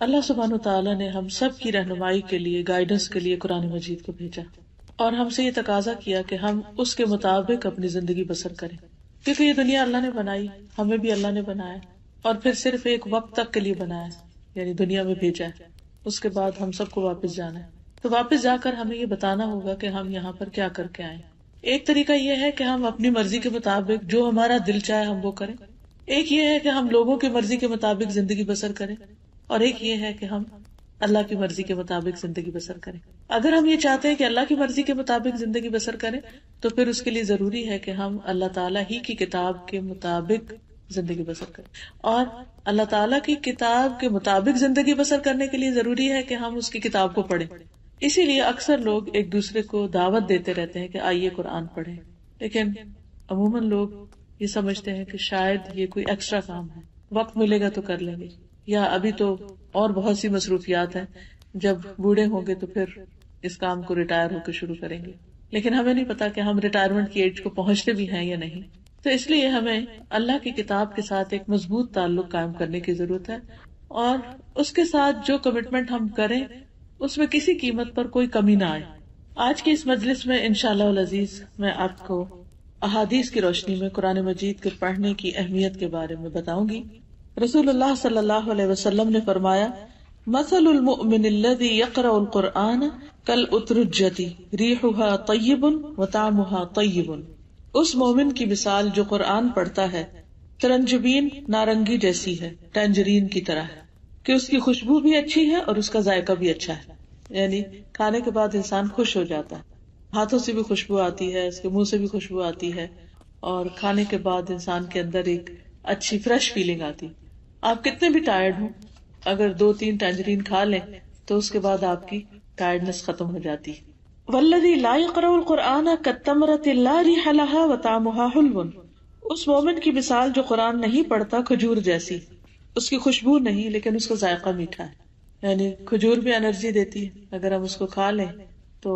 اللہ سبحانہ تعالیٰ نے ہم سب کی رہنمائی کے لیے، گائیڈنس کے لیے قرآن مجید کو بھیجا، اور ہم سے یہ تقاضا کیا کہ ہم اس کے مطابق اپنی زندگی بسر کریں، کیونکہ یہ دنیا اللہ نے بنائی، ہمیں بھی اللہ نے بنایا، اور پھر صرف ایک وقت تک کے لیے بنایا، یعنی دنیا میں بھیجا ہے، اس کے بعد ہم سب کو واپس جانا ہے۔ تو واپس جا کر ہمیں یہ بتانا ہوگا کہ ہم یہاں پر کیا کر کے آئے۔ ایک طریقہ یہ ہے کہ ہم اپنی مرضی کے مطابق جو ہمارا دل چاہے ہم وہ کریں، ایک یہ ہے کہ ہم لوگوں کی مرضی کے مطابق زندگی بسر کریں، اور ایک یہ ہے کہ ہم اللہ کی مرضی کے مطابق زندگی بسر کریں۔ اگر ہم یہ چاہتے ہیں کہ اللہ کی مرضی کے مطابق زندگی بسر کریں تو پھر اس کے لیے ضروری ہے کہ ہم اللہ تعالیٰ ہی کی کتاب کے مطابق زندگی بسر کریں، اور اللہ تعالیٰ کی کتاب کے مطابق زندگی بسر کرنے کے لیے ضروری ہے کہ ہم اس کی کتاب کو پڑھیں۔ اسی لیے اکثر لوگ ایک دوسرے کو دعوت دیتے رہتے ہیں کہ آئیے قرآن پڑھیں، لیکن عموماً لوگ یہ سمجھتے ہیں کہ شاید یہ کوئی ایکسٹرا کام ہے، وقت ملے گا تو کر لیں گے، یا ابھی تو اور بہت سی مصروفیات ہیں، جب بوڑھے ہوں گے تو پھر اس کام کو ریٹائر ہو کے شروع کریں گے۔ لیکن ہمیں نہیں پتا کہ ہم ریٹائرمنٹ کی ایج کو پہنچتے بھی ہیں یا نہیں۔ تو اس لیے ہمیں اللہ کی کتاب کے ساتھ ایک مضبوط تعلق قائم کرنے کی ضرورت ہے، اور اس کے ساتھ جو کمٹمنٹ ہم کریں اس میں کسی قیمت پر کوئی کمی نہ آئے۔ آج کی اس مجلس میں انشاءاللہ العزیز میں آپ کو احادیث کی روشنی میں قرآن مجید کے پڑھنے کی اہمیت کے بارے میں بتاؤں گی۔ رسول اللہ صلی اللہ علیہ وسلم نے فرمایا، مثل المؤمن الذي يقرأ القرآن كالأترجة ريحها طيب وطعمها طيب۔ اس مومن کی مثال جو قرآن پڑھتا ہے ترنجبین نارنگی جیسی ہے، ٹینجرین کی طرح ہے، کہ اس کی خوشبو بھی اچھی ہے اور اس کا ذائقہ بھی اچھا ہے، یعنی کھانے کے بعد انسان خوش ہو جاتا ہے، ہاتھوں سے بھی خوشبو آتی ہے، اس کے منہ سے بھی خوشبو آتی ہے، اور کھانے کے بعد انسان کے اندر ایک اچھی فریش فیلنگ آتی۔ آپ کتنے بھی ٹائرڈ ہوں، اگر 2-3 ٹینجرین کھا لیں تو اس کے بعد آپ کی ٹائرڈنس ختم ہو جاتی۔ والذی لا یقرأ القرآن کالتمرۃ لا ریح لها وطعمها حلو۔ اس مومن کی مثال جو قرآن نہیں پڑھتا کھجور جیسی، اس کی خوشبو نہیں لیکن اس کا ذائقہ میٹھا ہے، یعنی کھجور بھی انرجی دیتی ہے، اگر ہم اس کو کھا لیں تو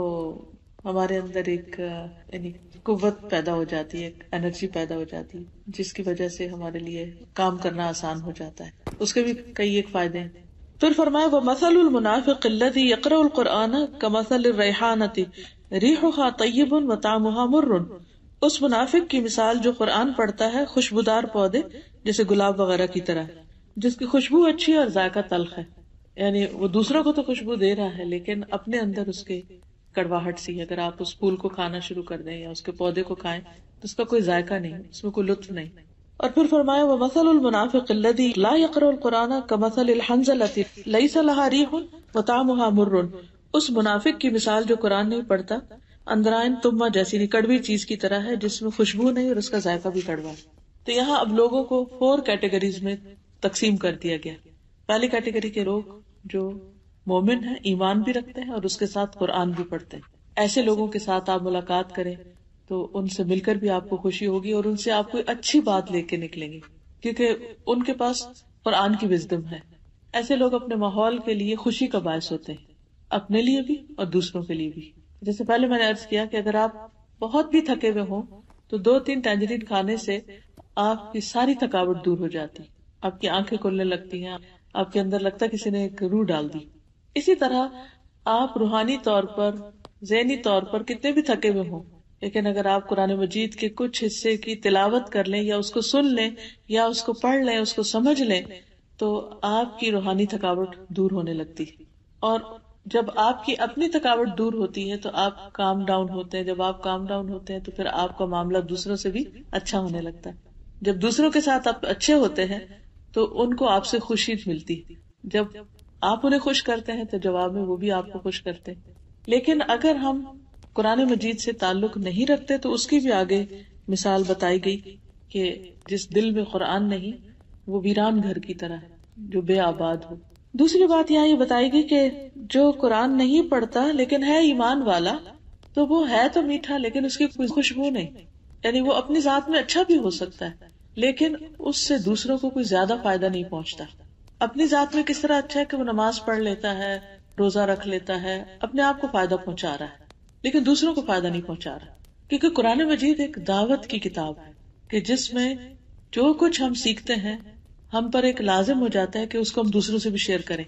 ہمارے اندر ایک یعنی قوت پیدا ہو جاتی ہے، ایک انرجی پیدا ہو جاتی ہے، جس کی وجہ سے ہمارے لیے کام کرنا آسان ہو جاتا ہے، اس کے بھی کئی ایک فائدے ہیں۔ پھر فرمایا وَمَثَلُ الْمُنَافِقِ الَّذِي يَقْرَأُ الْقُرْآنَ كَمَثَلِ الرَّيْحَانَةِ رِيحُهَا طَيِّبٌ وَطَعْمُهَا مُرٌّ۔ اس منافق کی مثال جو قرآن پڑھتا ہے خوشبودار پودے جیسے گلاب وغیرہ کی طرح، جس کی خوشبو اچھی ہے اور ذائقہ تلخ ہے، یعنی وہ دوسروں کو تو خوشبو دے رہا ہے لیکن اپنے اندر اس کے کڑواہٹ سی ہے۔ اگر آپ اس پھول کو کھانا شروع کر دیں یا اس کے پودے کو کھائیں تو اس کا کوئی ذائقہ نہیں، اس میں کوئی لطف نہیں۔ اور پھر فرمایا وَمَثَلُ الْمُنَافِقِ الَّذِي لَا يَقْرَأُ الْقُرْآنَ كَمَثَلِ الْحَنْظَلَةِ لَيْسَ لَهَا رِيحٌ وَطَعْمُهَا مُرٌّ۔ اس منافق کی مثال جو قرآن نہیں پڑھتا اندرائن تمہ جیسی کڑوی چیز کی طرح ہے، جس میں خوشبو نہیں اور اس کا ذائقہ بھی کڑوا ہے۔ تو یہاں اب لوگوں کو 4 کیٹیگریز میں تقسیم کر دیا گیا۔ پہلی کیٹیگری کے لوگ جو مومن ہیں، ایمان بھی رکھتے ہیں اور اس کے ساتھ قرآن بھی پڑھتے ہیں، ایسے لوگوں کے ساتھ آپ ملاقات کریں تو ان سے مل کر بھی آپ کو خوشی ہوگی اور ان سے آپ کوئی اچھی بات لے کے نکلیں گے، کیونکہ ان کے پاس قرآن کی وزڈم ہے۔ ایسے لوگ اپنے ماحول کے لیے خوشی کا باعث ہوتے ہیں، اپنے لیے بھی اور دوسروں کے لیے بھی۔ جیسے پہلے میں نے عرض کیا کہ اگر آپ بہت بھی تھکے ہوئے ہوں تو 2-3 ٹینجرین کھانے سے آپ کی ساری تھکاوٹ دور ہو جاتی، آپ کی آنکھیں کھلنے لگتی ہیں، آپ کے اندر لگتا ہے کسی نے ایک روح ڈال دی۔ اسی طرح آپ روحانی طور پر، ذہنی طور پر کتنے بھی تھکے ہوئے ہوں، لیکن اگر آپ قرآن مجید کے کچھ حصے کی تلاوت کر لیں یا اس کو سن لیں یا اس کو پڑھ لیں، اس کو سمجھ لیں، تو آپ کی روحانی تھکاوٹ دور ہونے لگتی۔ اور جب آپ کی اپنی تھکاوٹ دور ہوتی ہے تو آپ کام ڈاؤن ہوتے ہیں، جب آپ کام ڈاؤن ہوتے ہیں تو پھر آپ کا معاملہ دوسروں سے بھی اچھا ہونے لگتا ہے۔ جب دوسروں کے ساتھ آپ اچھے ہوتے ہیں تو ان کو آپ سے خوشی ملتی، جب آپ انہیں خوش کرتے ہیں تو جواب میں وہ بھی آپ کو خوش کرتے ہیں۔ لیکن اگر ہم قرآن مجید سے تعلق نہیں رکھتے تو اس کی بھی آگے مثال بتائی گئی کہ جس دل میں قرآن نہیں وہ ویران گھر کی طرح ہے جو بے آباد ہو۔ دوسری بات یہاں یہ بتائی گئی کہ جو قرآن نہیں پڑھتا لیکن ہے ایمان والا تو وہ ہے تو میٹھا لیکن اس کی کوئی خوشبو نہیں، یعنی وہ اپنی ذات میں اچھا بھی ہو سکتا ہے لیکن اس سے دوسروں کو کوئی زیادہ فائدہ نہیں پہنچتا۔ اپنی ذات میں کس طرح اچھا ہے کہ وہ نماز پڑھ لیتا ہے، روزہ رکھ لیتا ہے، اپنے آپ کو فائدہ پہنچا رہا ہے لیکن دوسروں کو فائدہ نہیں پہنچا رہا، کیونکہ قرآن مجید ایک دعوت کی کتاب ہے کہ جس میں جو کچھ ہم سیکھتے ہیں ہم پر ایک لازم ہو جاتا ہے کہ اس کو ہم دوسروں سے بھی شیئر کریں۔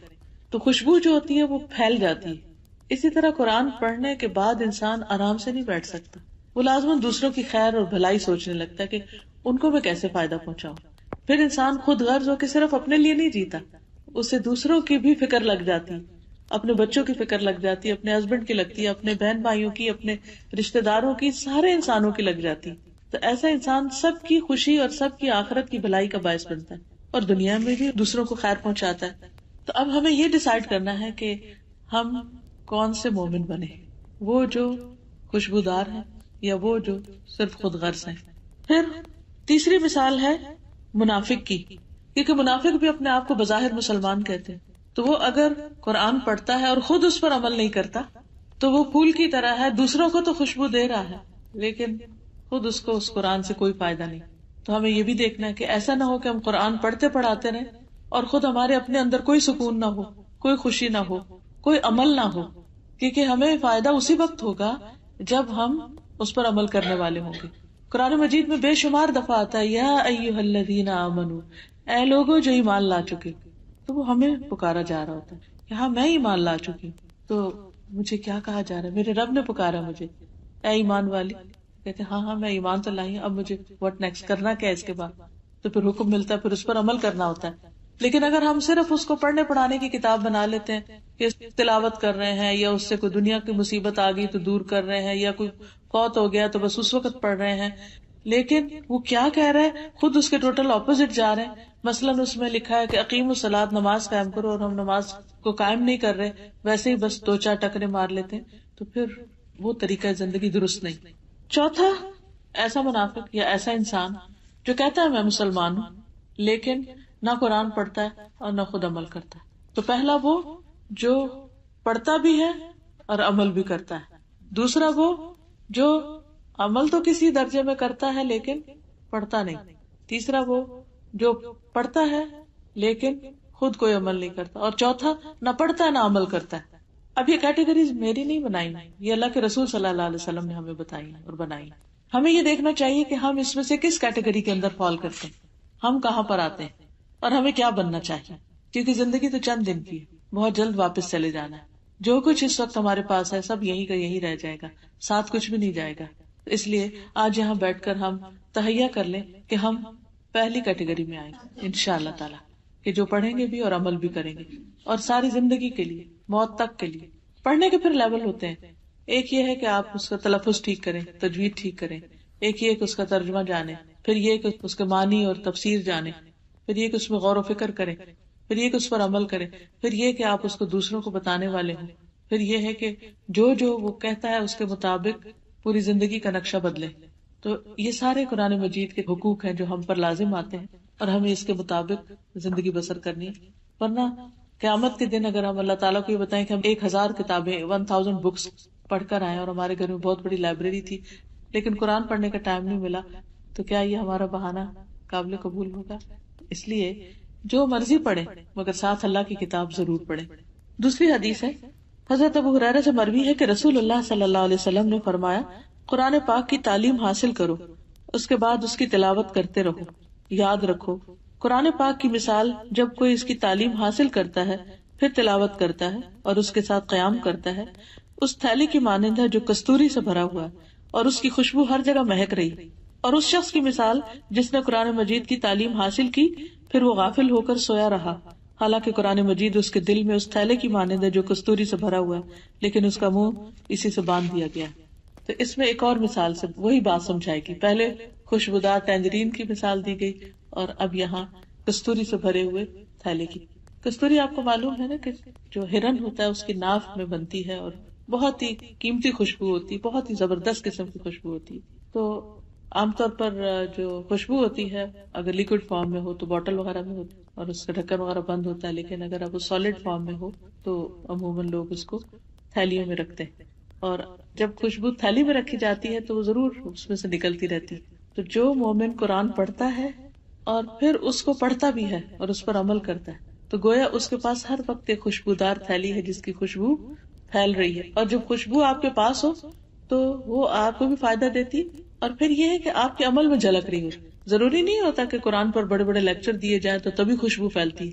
تو خوشبو جو ہوتی ہے وہ پھیل جاتی ہے. اسی طرح قرآن پڑھنے کے بعد انسان آرام سے نہیں بیٹھ سکتا، وہ لازماً دوسروں کی خیر اور بھلائی سوچنے لگتا ہے کہ ان کو میں کیسے فائدہ پہنچاؤں. پھر انسان خود غرض ہو کے صرف اپنے لیے نہیں جیتا، اسے دوسروں کی بھی فکر لگ جاتی، اپنے بچوں کی فکر لگ جاتی ہے، اپنے ہسبینڈ کی لگتی ہے، اپنے بہن بھائیوں کی، اپنے رشتے داروں کی، سارے انسانوں کی لگ جاتی. تو ایسا انسان سب کی خوشی اور سب کی آخرت کی بھلائی کا باعث بنتا ہے اور دنیا میں بھی دوسروں کو خیر پہنچاتا ہے. تو اب ہمیں یہ ڈیسائیڈ کرنا ہے کہ ہم کون سے مومن بنے، وہ جو خوشبودار ہیں یا وہ جو صرف خود غرض ہیں. پھر تیسری مثال ہے منافق کی، کیونکہ منافق بھی اپنے آپ کو بظاہر مسلمان کہتے ہیں، تو وہ اگر قرآن پڑھتا ہے اور خود اس پر عمل نہیں کرتا تو وہ پھول کی طرح ہے، دوسروں کو تو خوشبو دے رہا ہے لیکن خود اس کو اس قرآن سے کوئی فائدہ نہیں. تو ہمیں یہ بھی دیکھنا ہے کہ ایسا نہ ہو کہ ہم قرآن پڑھتے پڑھاتے رہیں اور خود ہمارے اپنے اندر کوئی سکون نہ ہو، کوئی خوشی نہ ہو، کوئی عمل نہ ہو، کیونکہ ہمیں فائدہ اسی وقت ہوگا جب ہم اس پر عمل کرنے والے ہوں گے. قرآن مجید میں بے شمار دفعہ آتا ہے یا ایھا الذین آمنو، اے لوگوں جو ایمان لا چکے. تو وہ ہمیں پکارا جا رہا ہوتا ہے کہ ہاں میں ایمان لا چکی ہوں، تو مجھے کیا کہا جا رہا ہے، میرے رب نے پکارا مجھے اے ایمان والی. کہتے ہاں میں ایمان تو لائی ہوں، اب مجھے واٹ نیکسٹ کرنا کیا ہے اس کے بعد. تو پھر حکم ملتا ہے، پھر اس پر عمل کرنا ہوتا ہے. لیکن اگر ہم صرف اس کو پڑھنے پڑھانے کی کتاب بنا لیتے ہیں کہ تلاوت کر رہے ہیں، یا اس سے کوئی دنیا کی مصیبت آ گئی تو دور کر رہے ہیں، یا کوئی فوت ہو گیا تو بس اس وقت پڑھ رہے ہیں، لیکن وہ کیا کہہ رہے ہیں خود اس کے ٹوٹل اپوزٹ جا رہے ہیں. مثلاً اس میں لکھا ہے کہ اقیموا الصلاۃ، نماز قائم کرو، اور ہم نماز کو قائم نہیں کر رہے، ویسے ہی بس دو چار ٹکرے مار لیتے ہیں. تو پھر وہ طریقہ زندگی درست نہیں. چوتھا ایسا منافق یا ایسا انسان جو کہتا ہے میں مسلمان ہوں لیکن نہ قرآن پڑھتا ہے اور نہ خود عمل کرتا ہے. تو پہلا وہ جو پڑھتا بھی ہے اور عمل بھی کرتا ہے، دوسرا وہ جو عمل تو کسی درجے میں کرتا ہے لیکن پڑھتا نہیں، تیسرا وہ جو پڑھتا ہے لیکن خود کوئی عمل نہیں کرتا، اور چوتھا نہ پڑھتا ہے نہ عمل کرتا ہے. اب یہ کیٹیگریز میری نہیں بنائی، یہ اللہ کے رسول صلی اللہ علیہ وسلم نے ہمیں بتائی اور بنائی. ہمیں یہ دیکھنا چاہیے کہ ہم اس میں سے کس کیٹیگری کے اندر فال کرتے ہیں، ہم کہاں پر آتے ہیں اور ہمیں کیا بننا چاہیے. کیونکہ زندگی تو چند دن کی ہے، بہت جلد واپس چلے جانا ہے. جو کچھ اس وقت ہمارے پاس ہے سب یہی کا یہی رہ جائے گا، ساتھ کچھ بھی نہیں جائے گا. اس لیے آج یہاں بیٹھ کر ہم تہیہ کر لیں کہ ہم پہلی کیٹیگری میں آئیں گے انشاءاللہ تعالیٰ، کہ جو پڑھیں گے بھی اور عمل بھی کریں گے، اور ساری زندگی کے لیے، موت تک کے لیے. پڑھنے کے پھر لیول ہوتے ہیں. ایک یہ ہے کہ آپ اس کا تلفظ ٹھیک کریں، تجوید ٹھیک کریں. ایک یہ کہ اس کا ترجمہ جانیں، پھر یہ کہ اس کے معنی اور تفسیر جانیں، پھر یہ کہ اس میں غور و فکر کریں، پھر یہ کہ اس پر عمل کریں، پھر یہ کہ آپ اس کو دوسروں کو بتانے والے ہوں، پھر یہ ہے کہ جو وہ کہتا ہے اس کے مطابق پوری زندگی کا نقشہ بدلے. تو یہ سارے قرآن مجید کے حقوق ہیں جو ہم پر لازم آتے ہیں اور ہمیں اس کے مطابق زندگی بسر کرنی ہے. ورنہ قیامت کے دن اگر ہم اللہ تعالیٰ کو یہ بتائیں کہ ہم 1000 کتابیں 1000 بکس پڑھ کر آئے اور ہمارے گھر میں بہت بڑی لائبریری تھی لیکن قرآن پڑھنے کا ٹائم نہیں ملا، تو کیا یہ ہمارا بہانہ قابل قبول ہوگا؟ اس لیے جو مرضی پڑھے مگر ساتھ اللہ کی کتاب ضرور پڑھے. دوسری حدیث ہے حضرت ابو ہریرہ سے مروی ہے کہ رسول اللہ صلی اللہ علیہ وسلم نے فرمایا قرآن پاک کی تعلیم حاصل کرو، اس کے بعد اس کی تلاوت کرتے رہو. یاد رکھو قرآن پاک کی مثال جب کوئی اس کی تعلیم حاصل کرتا ہے پھر تلاوت کرتا ہے اور اس کے ساتھ قیام کرتا ہے، اس تھیلی کی مانند ہے جو کستوری سے بھرا ہوا ہے اور اس کی خوشبو ہر جگہ مہک رہی. اور اس شخص کی مثال جس نے قرآن مجید کی تعلیم حاصل کی پھر وہ غافل ہو کر سویا رہا، حالانکہ قرآن مجید اس کے دل میں اس تھیلے کی مانند ہے جو کستوری سے بھرا ہوا ہے لیکن اس کا منہ اسی سے باندھ دیا گیا. تو اس میں ایک اور مثال سے وہی بات سمجھائے گی. پہلے خوشبودار ٹینجرین کی مثال دی گئی اور اب یہاں کستوری سے بھرے ہوئے تھیلے کی. کستوری آپ کو معلوم ہے نا کہ جو ہرن ہوتا ہے اس کی ناف میں بنتی ہے اور بہت ہی قیمتی خوشبو ہوتی ہے، بہت ہی زبردست قسم کی خوشبو ہوتی ہے. تو عام طور پر جو خوشبو ہوتی ہے اگر لیکوڈ فارم میں ہو تو بوٹل وغیرہ میں ہوتی ہے اور اس کا ڈھکن وغیرہ بند ہوتا ہے، لیکن اگر اب وہ سالڈ فارم میں ہو تو عموماً لوگ اس کو تھیلیوں میں رکھتے ہیں. اور جب خوشبو تھیلی میں رکھی جاتی ہے تو وہ ضرور اس میں سے نکلتی رہتی ہے. تو جو مومن قرآن پڑھتا ہے اور پھر اس کو پڑھتا بھی ہے اور اس پر عمل کرتا ہے تو گویا اس کے پاس ہر وقت ایک خوشبودار تھیلی ہے جس کی خوشبو پھیل رہی ہے. اور جب خوشبو آپ کے پاس ہو تو وہ آپ کو بھی فائدہ دیتی اور پھر یہ ہے کہ آپ کے عمل میں جھلک رہی ہو. ضروری نہیں ہوتا کہ قرآن پر بڑے بڑے لیکچر دیے جائیں تو تبھی خوشبو پھیلتی.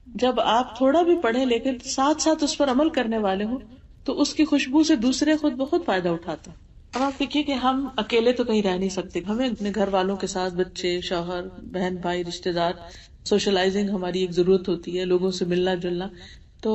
جب آپ تھوڑا بھی پڑھیں لیکن ساتھ ساتھ اس پر عمل کرنے والے ہوں تو اس کی خوشبو سے دوسرے خود بہت فائدہ اٹھاتے ہیں. اب آپ دیکھیے کہ ہم اکیلے تو کہیں رہ نہیں سکتے, ہمیں اپنے گھر والوں کے ساتھ, بچے, شوہر, بہن بھائی, رشتے دار, سوشلائزنگ ہماری ایک ضرورت ہوتی ہے, لوگوں سے ملنا جلنا. تو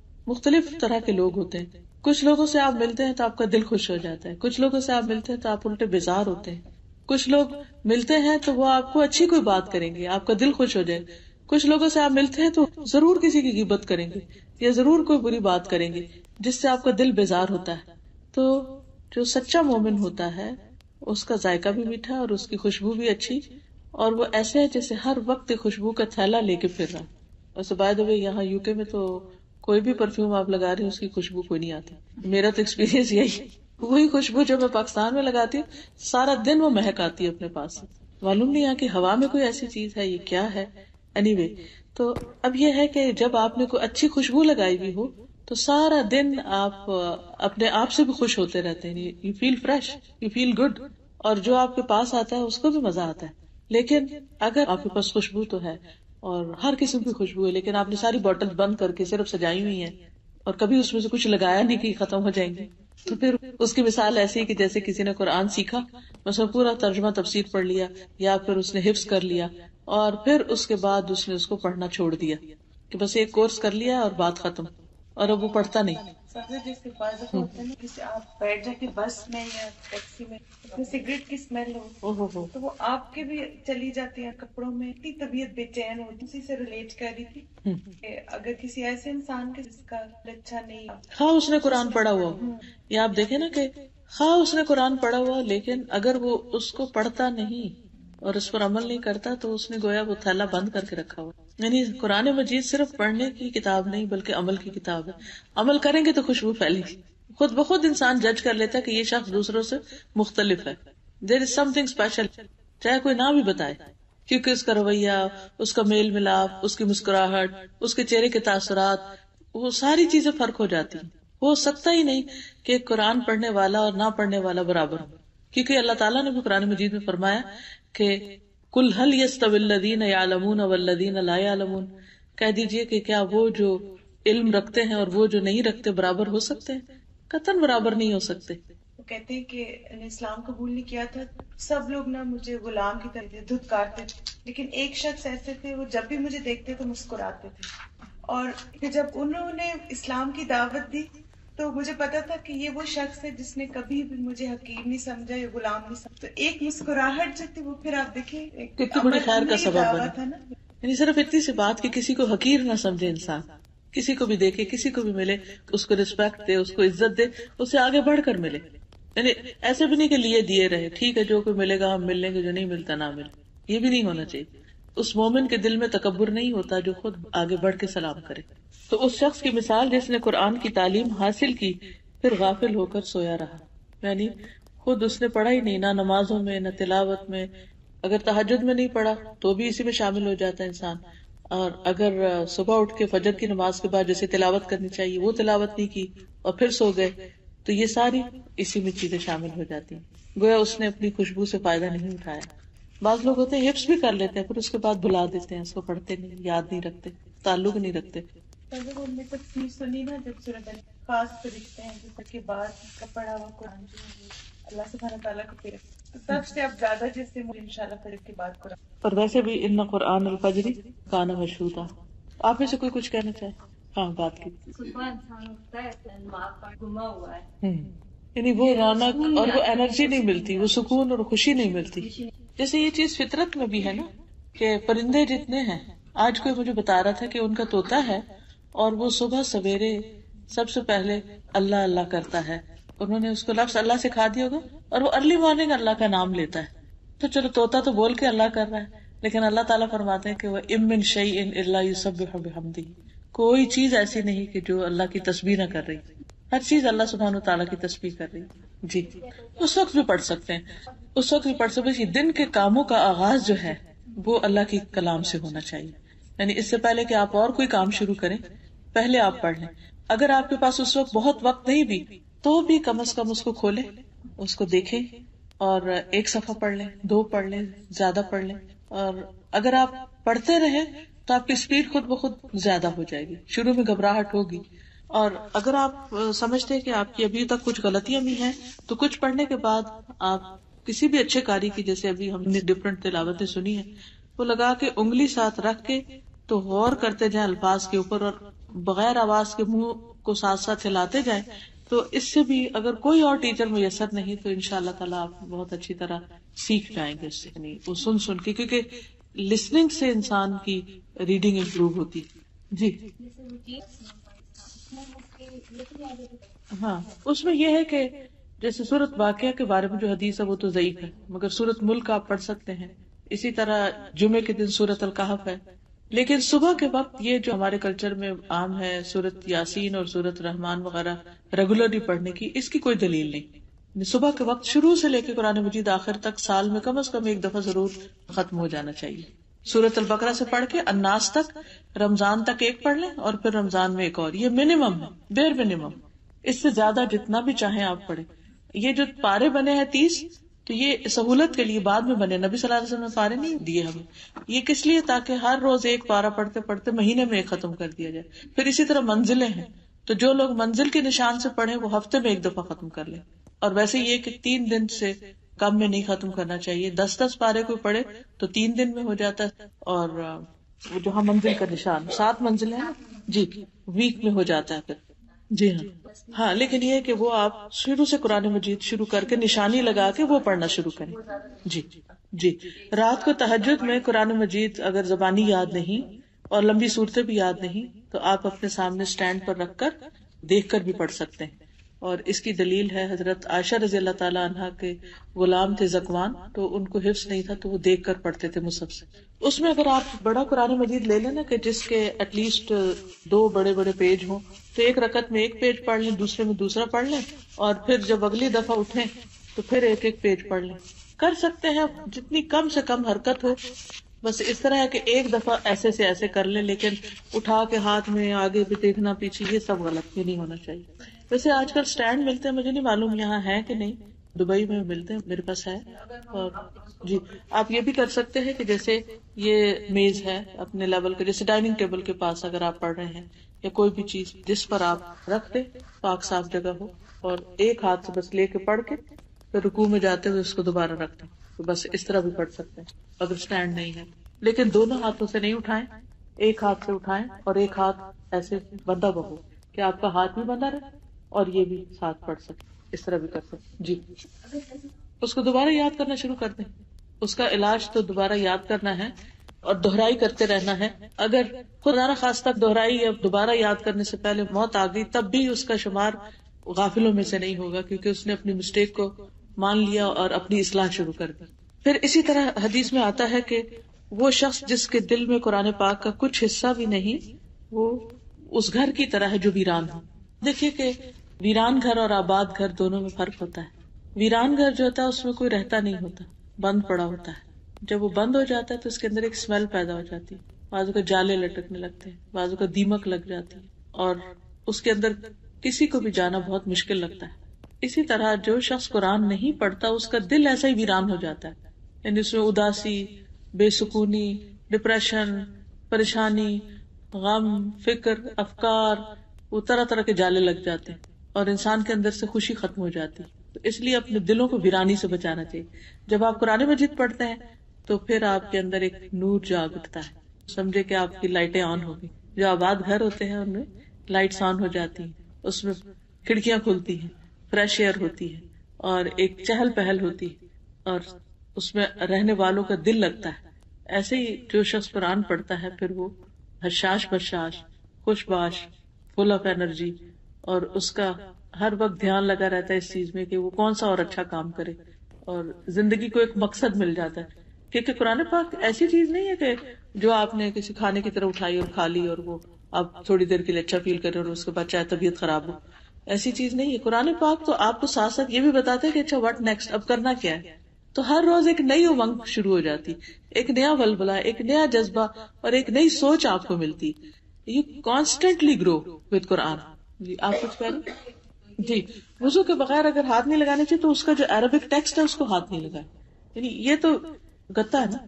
مختلف طرح کے لوگ ہوتے ہیں. کچھ لوگوں سے آپ ملتے ہیں تو آپ کا دل خوش ہو جاتا ہے, کچھ لوگوں سے آپ ملتے ہیں تو آپ الٹے بیزار ہوتے ہیں, کچھ لوگ ملتے ہیں تو وہ آپ کو اچھی کوئی بات کریں گے, آپ کا دل خوش ہو جائے. کچھ لوگوں سے آپ ملتے ہیں تو ضرور کسی کی غیبت کریں گے یا ضرور کوئی بری بات کریں گے جس سے آپ کا دل بیزار ہوتا ہے. تو جو سچا مومن ہوتا ہے اس کا ذائقہ بھی میٹھا اور اس کی خوشبو بھی اچھی, اور وہ ایسے ہے جیسے ہر وقت خوشبو کا تھیلا لے کے پھر رہا. ویسے بائی دا وے یہاں UK میں تو کوئی بھی پرفیوم آپ لگا رہے ہیں اس کی خوشبو کوئی نہیں آتی. میرا تو ایکسپیرینس یہی, وہی خوشبو جو میں پاکستان میں لگاتی ہوں سارا دن وہ مہک آتی ہے اپنے پاس سے. معلوم نہیں ہے کہ ہوا میں کوئی ایسی چیز ہے, یہ کیا ہے. اینی تو اب یہ ہے کہ جب آپ نے کوئی اچھی خوشبو لگائی ہوئی ہو تو سارا دن آپ اپنے آپ سے بھی خوش ہوتے رہتے ہیں. You feel fresh, you feel good, اور جو آپ کے پاس آتا ہے اس کو بھی مزہ آتا ہے. لیکن اگر آپ کے پاس خوشبو تو ہے اور ہر قسم کی خوشبو ہے لیکن آپ نے ساری بوٹل بند کر کے صرف سجائی ہوئی ہیں اور کبھی اس میں سے کچھ لگایا نہیں کہ ختم ہو جائیں گے, تو پھر اس کی مثال ایسی ہے کہ جیسے کسی نے قرآن سیکھا, مثلا پورا ترجمہ تفسیر پڑھ لیا یا پھر اس نے حفظ کر لیا اور پھر اس کے بعد اس نے اس کو پڑھنا چھوڑ دیا کہ بس ایک کورس کر لیا اور بات ختم, اور اب وہ پڑھتا نہیں. جیسے بعض ہوتا ہے نا, جیسے آپ بیٹھ جا کے بس میں یا ٹیکسی میں سگریٹ کی اسمیل ہو تو وہ آپ کے بھی چلی جاتی ہے کپڑوں میں, اتنی طبیعت بے چین ہوتی. اسی سے ریلیٹ کر رہی تھی کہ اگر کسی ایسے انسان کے جس کا اچھا نہیں, ہاں اس نے قرآن پڑھا ہوا, یا آپ دیکھیں نا کہ ہاں اس نے قرآن پڑھا ہوا لیکن اگر وہ اس کو پڑھتا نہیں اور اس پر عمل نہیں کرتا تو اس نے گویا وہ تھیلا بند کر کے رکھا ہوا. یعنی قرآن مجید صرف پڑھنے کی کتاب نہیں بلکہ عمل کی کتاب ہے. عمل کریں گے تو خوشبو پھیلے گی. خود بخود انسان جج کر لیتا ہے کہ یہ شخص دوسروں سے مختلف ہے. دیر از سم تھنگ اسپیشل, چاہے کوئی نہ بھی بتائے, کیونکہ اس کا رویہ, اس کا میل ملاپ, اس کی مسکراہٹ, اس کے چہرے کے تاثرات, وہ ساری چیزیں فرق ہو جاتی ہیں. ہو سکتا ہی نہیں کہ قرآن پڑھنے والا اور نہ پڑھنے والا برابر ہو, کیونکہ اللہ تعالیٰ نے بھی قرآن مجید میں فرمایا کہ قل هل يستوي الذين يعلمون والذين لا يعلمون, کہہ دیجئے کہ کیا وہ جو علم رکھتے ہیں اور وہ جو نہیں رکھتے برابر ہو سکتے ہیں؟ قطعاً برابر نہیں ہو سکتے. وہ کہتے ہیں کہ اسلام قبول نہیں کیا تھا, سب لوگ نا مجھے غلام کی طرح دھتکارتے تھے, لیکن ایک شخص ایسے تھے وہ جب بھی مجھے دیکھتے تو مسکراتے تھے. اور جب انہوں نے اسلام کی دعوت دی تو مجھے پتا تھا کہ یہ وہ شخص ہے جس نے کبھی بھی مجھے حقیر نہیں سمجھا یا غلام نہیں سمجھا. تو ایک مسکراہٹ جو تھی وہ پھر آپ دیکھیں کتنی بڑی خیر کا سبب بنا. یعنی صرف اتنی سی بات کہ کسی کو حقیر نہ سمجھے انسان, کسی کو بھی دیکھے, کسی کو بھی ملے, اس کو رسپیکٹ دے, اس کو عزت دے, اس سے آگے بڑھ کر ملے. یعنی ایسے بھی نہیں کہ لیے دیے رہے, ٹھیک ہے جو کوئی ملے گا ہم مل لیں گے, جو نہیں ملتا نہ ملے, یہ بھی نہیں ہونا چاہیے. اس مومن کے دل میں تکبر نہیں ہوتا جو خود آگے بڑھ کے سلام کرے. تو اس شخص کی مثال جس نے قرآن کی تعلیم حاصل کی پھر غافل ہو کر سویا رہا. یعنی خود اس نے پڑھا ہی نہیں, نہ نمازوں میں نہ تلاوت میں, اگر تہجد میں نہیں پڑھا تو بھی اسی میں شامل ہو جاتا ہے انسان, اور اگر صبح اٹھ کے فجر کی نماز کے بعد جیسے تلاوت کرنی چاہیے وہ تلاوت نہیں کی اور پھر سو گئے تو یہ ساری اسی میں چیزیں شامل ہو جاتی ہیں. گویا اس نے اپنی خوشبو سے فائدہ نہیں اٹھایا. بعض لوگ ہوتے ہیں حفظ بھی کر لیتے ہیں پھر اس کے بعد بھلا دیتے ہیں, اس کو پڑھتے نہیں, یاد نہیں رکھتے, تعلق نہیں رکھتے. ہم نے تفسیر سنی نا جب سورۃ خاص طریقے ہیں جس کے بعد کا پڑھا ہوا قرآن جو اللہ سبحانہ تعالیٰ کو پھر سب سے اب زیادہ جیسے انشاءاللہ پھر کے بعد قرآن. اور ویسے بھی ان قرآن الفجر کان مشہودا. آپ میں سے کوئی کچھ کہنا چاہے؟ ہاں بات کی. یعنی وہ رونق اور وہ انرجی نہیں ملتی, وہ سکون اور خوشی نہیں ملتی. جیسے یہ چیز فطرت میں بھی ہے نا کہ پرندے جتنے ہیں, آج کوئی مجھے بتا رہا تھا کہ ان کا طوطا ہے اور وہ صبح سویرے سب سے پہلے اللہ اللہ کرتا ہے. انہوں نے اس کو لفظ اللہ سکھا دیا ہوگا اور وہ ارلی مارننگ اللہ کا نام لیتا ہے. تو چلو طوطا تو بول کے اللہ کر رہا ہے, لیکن اللہ تعالیٰ فرماتے ہیں کہ وہ ام من شیء الا یسبح بحمدہ, کوئی چیز ایسی نہیں کہ جو اللہ کی تسبیح نہ کر رہی, ہر چیز اللہ سبحانہ تعالیٰ کی تسبیح کر رہی. جی اس وقت بھی پڑھ سکتے ہیں, اس وقت بھی پڑھ سکتے ہیں. دن کے کاموں کا آغاز جو ہے وہ اللہ کی کلام سے ہونا چاہیے. یعنی اس سے پہلے کہ آپ اور کوئی کام شروع کریں پہلے آپ پڑھ لیں. اگر آپ کے پاس اس وقت بہت وقت نہیں بھی تو بھی کم از کم اس کو کھولیں, اس کو دیکھیں اور ایک صفحہ پڑھ لیں, 2 پڑھ لیں, زیادہ پڑھ لیں. اور اگر آپ پڑھتے رہیں تو آپ کی اسپیڈ خود بخود زیادہ ہو جائے گی. شروع میں گھبراہٹ ہوگی، اور اگر آپ سمجھتے ہیں کہ آپ کی ابھی تک کچھ غلطیاں بھی ہیں تو کچھ پڑھنے کے بعد آپ کسی بھی اچھے قاری کی، جیسے ابھی ہم نے ڈفرینٹ تلاوتیں سنی ہیں، وہ لگا کے انگلی ساتھ رکھ کے تو غور کرتے جائیں الفاظ کے اوپر، اور بغیر آواز کے منہ کو ساتھ ساتھ ہلاتے جائیں، تو اس سے بھی اگر کوئی اور ٹیچر میسر نہیں تو انشاءاللہ تعالیٰ آپ بہت اچھی طرح سیکھ جائیں گے اس سے. یعنی وہ سن کے، کیونکہ لسننگ سے انسان کی ریڈنگ امپروو ہوتی. جی ہاں، اس میں یہ ہے کہ جیسے سورت واقعہ کے بارے میں جو حدیث ہے وہ تو ضعیف ہے، مگر سورت ملک آپ پڑھ سکتے ہیں. اسی طرح جمعے کے دن سورت الکہف ہے. لیکن صبح کے وقت یہ جو ہمارے کلچر میں عام ہے سورت یاسین اور سورت رحمان وغیرہ ریگولرلی پڑھنے کی، اس کی کوئی دلیل نہیں. صبح کے وقت شروع سے لے کے قرآن مجید آخر تک سال میں کم از کم ایک دفعہ ضرور ختم ہو جانا چاہیے. سورت البقرہ سے پڑھ کے الناس تک، رمضان تک ایک پڑھ لیں اور پھر رمضان میں ایک اور. یہ منیمم ہے، بیر منیمم. اس سے زیادہ جتنا بھی چاہیں آپ پڑھیں. یہ جو پارے بنے ہیں 30، تو یہ سہولت کے لیے بعد میں بنے. نبی صلی اللہ علیہ وسلم نے پارے نہیں دیے ہمیں. یہ کس لیے؟ تاکہ ہر روز ایک پارا پڑھتے پڑھتے مہینے میں ایک ختم کر دیا جائے. پھر اسی طرح منزلیں ہیں، تو جو لوگ منزل کے نشان سے پڑھیں وہ ہفتے میں ایک دفعہ ختم کر لیں. اور ویسے یہ کہ 3 دن سے کم میں نہیں ختم کرنا چاہیے. 10 پارے کو پڑھے تو 3 دن میں ہو جاتا ہے. اور وہ جو ہم منزل کا نشان 7 منزل ہے جی، ویک میں ہو جاتا ہے پھر. جی ہاں لیکن یہ کہ وہ آپ شروع سے قرآن مجید شروع کر کے نشانی لگا کے وہ پڑھنا شروع کریں. جی رات کو تہجد میں قرآن مجید اگر زبانی یاد نہیں اور لمبی صورتیں بھی یاد نہیں تو آپ اپنے سامنے سٹینڈ پر رکھ کر دیکھ کر بھی پڑھ سکتے ہیں. اور اس کی دلیل ہے حضرت عائشہ رضی اللہ تعالیٰ عنہا کے غلام تھے زکوان، تو ان کو حفظ نہیں تھا تو وہ دیکھ کر پڑھتے تھے مصحف سے. اس میں اگر آپ بڑا قرآن مجید لے لیں نا کہ جس کے ایٹ لیسٹ 2 بڑے بڑے پیج ہوں، تو ایک رکعت میں ایک پیج پڑھ لیں، دوسرے میں دوسرا پڑھ لیں، اور پھر جب اگلی دفعہ اٹھیں تو پھر ایک ایک پیج پڑھ لیں. کر سکتے ہیں جتنی کم سے کم حرکت ہو. بس اس طرح ہے کہ ایک دفعہ ایسے سے ایسے کر لیں، لیکن اٹھا کے ہاتھ میں آگے بھی دیکھنا پیچھے یہ سب غلط، یہ نہیں ہونا چاہیے. ویسے آج کل سٹینڈ ملتے ہیں، مجھے نہیں معلوم یہاں ہے کہ نہیں، دبئی میں ملتے ہیں، میرے پاس ہے. اور جی آپ یہ بھی کر سکتے ہیں کہ جیسے یہ میز ہے اپنے لیول کے، جیسے ڈائننگ ٹیبل کے پاس اگر آپ پڑھ رہے ہیں یا کوئی بھی چیز جس پر آپ رکھ دیں، پاک صاف جگہ ہو، اور ایک ہاتھ سے بس لے کے پڑھ کے پھر رکوع میں جاتے ہوئے اس کو دوبارہ رکھ دیں. تو بس اس طرح بھی پڑھ سکتے ہیں اگر سٹینڈ نہیں ہے. لیکن دونوں ہاتھوں سے نہیں اٹھائیں، ایک ہاتھ سے اٹھائیں اور ایک ہاتھ ایسے بندھا بہو کہ آپ کا ہاتھ بھی بندھا رہے اور یہ بھی ساتھ پڑھ سکتے. اس طرح بھی کر سکتے. جی اس کو دوبارہ یاد کرنا شروع کر دیں. اس کا علاج تو دوبارہ یاد کرنا ہے اور دہرائی کرتے رہنا ہے. اگر خدا نہ خواستہ دہرائی یا دوبارہ یاد کرنے سے پہلے موت آ گئی تب بھی اس کا شمار غافلوں میں سے نہیں ہوگا، کیونکہ اس نے اپنی مسٹیک کو مان لیا اور اپنی اصلاح شروع کر دی. پھر اسی طرح حدیث میں آتا ہے کہ وہ شخص جس کے دل میں قرآن پاک کا کچھ حصہ بھی نہیں، وہ اس گھر کی طرح ہے جو ویران ہو. دیکھیے کہ ویران گھر اور آباد گھر دونوں میں فرق ہوتا ہے. ویران گھر جو ہوتا ہے اس میں کوئی رہتا نہیں ہوتا، بند پڑا ہوتا ہے. جب وہ بند ہو جاتا ہے تو اس کے اندر ایک اسمیل پیدا ہو جاتی ہے، بازو کا جالے لٹکنے لگتے ہیں، بازو کا دیمک لگ جاتی ہے، اور اس کے اندر کسی کو بھی جانا بہت مشکل لگتا ہے. اسی طرح جو شخص قرآن نہیں پڑھتا اس کا دل ایسا ہی ویران ہو جاتا ہے. یعنی اس میں اداسی، بے سکونی، ڈپریشن، پریشانی، غم، فکر، افکار، وہ طرح طرح کے جالے لگ جاتے ہیں اور انسان کے اندر سے خوشی ختم ہو جاتی. تو اس لیے اپنے دلوں کو ویرانی سے بچانا چاہیے. جب آپ قرآن مجید پڑھتے ہیں تو پھر آپ کے اندر ایک نور جاگ اٹھتا ہے، سمجھے کہ آپ کی لائٹیں آن ہوگی. جو آباد گھر ہوتے ہیں ان میں لائٹس آن ہو جاتی ہیں، اس میں کھڑکیاں کھلتی ہیں، فریش ایئر ہوتی ہے اور ایک چہل پہل ہوتی ہے اور اس میں رہنے والوں کا دل لگتا ہے. ایسے ہی جو شخص قرآن پڑھتا ہے پھر وہ حشاش بشاش، خوش باش، فل آف انرجی، اور اس کا ہر وقت دھیان لگا رہتا ہے اس چیز میں کہ وہ کون سا اور اچھا کام کرے، اور زندگی کو ایک مقصد مل جاتا ہے. کیونکہ قرآن پاک ایسی چیز نہیں ہے کہ جو آپ نے کسی کھانے کی طرح اٹھائی اور کھا لی اور وہ آپ تھوڑی دیر کے لیے اچھا فیل کریں اور اس کے بعد چاہے طبیعت خراب ہو. ایسی چیز نہیں ہے. قرآن پاک تو آپ کو ساتھ ساتھ یہ بھی بتاتے کہ اچھا واٹ نیکسٹ، اب کرنا کیا ہے. تو ہر روز ایک نئی امنگ شروع ہو جاتی، ایک نیا ولولہ، ایک نیا جذبہ اور ایک نئی سوچ آپ کو ملتی. یو کانسٹینٹلی گرو وتھ قرآن. جی آپ کچھ کہہ رہے ہیں؟ جی وضو کے بغیر اگر ہاتھ نہیں لگانے چاہیے تو اس کا جو عربک ٹیکسٹ ہے اس کو ہاتھ نہیں لگائے. یعنی یہ تو گتا ہے نا،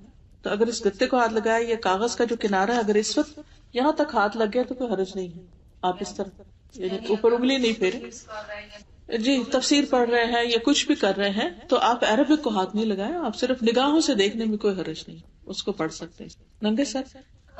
تو اگر اس گتے کو ہاتھ لگایا یا کاغذ کا جو کنارہ ہے اگر اس وقت یہاں تک ہاتھ لگ گیا تو کوئی حرج نہیں ہے. آپ اس طرح یعنی اوپر انگلی نہیں پھیرے. جی تفسیر پڑھ رہے ہیں یا کچھ بھی کر رہے ہیں تو آپ عربک کو ہاتھ نہیں لگائیں, آپ صرف نگاہوں سے دیکھنے میں کوئی حرج نہیں, اس کو پڑھ سکتے ہیں. ننگے سر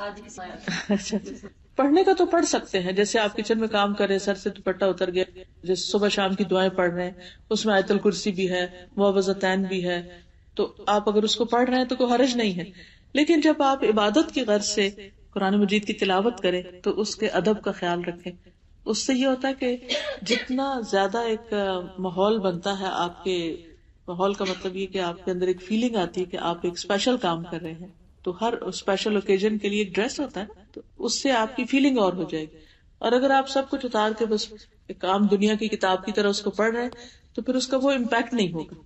اچھا پڑھنے کا تو پڑھ سکتے ہیں, جیسے آپ کچن میں کام کر رہے ہیں سر سے دوپٹہ اتر گیا, جیسے صبح شام کی دعائیں پڑھ رہے ہیں اس میں آیت الکرسی بھی ہے, معوذتین بھی ہے, تو آپ اگر اس کو پڑھ رہے ہیں تو کوئی حرج نہیں ہے. لیکن جب آپ عبادت کی غرض سے قرآن مجید کی تلاوت کریں تو اس کے ادب کا خیال رکھیں. اس سے یہ ہوتا ہے کہ جتنا زیادہ ایک ماحول بنتا ہے, آپ کے ماحول کا مطلب یہ کہ آپ کے اندر ایک فیلنگ آتی ہے کہ آپ ایک اسپیشل کام کر رہے ہیں, تو ہر اسپیشل اوکیزن کے لیے ایک ڈریس ہوتا ہے, تو اس سے آپ کی فیلنگ اور ہو جائے گی. اور اگر آپ سب کچھ اتار کے بس ایک عام دنیا کی کتاب کی طرح اس کو پڑھ رہے ہیں تو پھر اس کا وہ امپیکٹ نہیں ہوگا.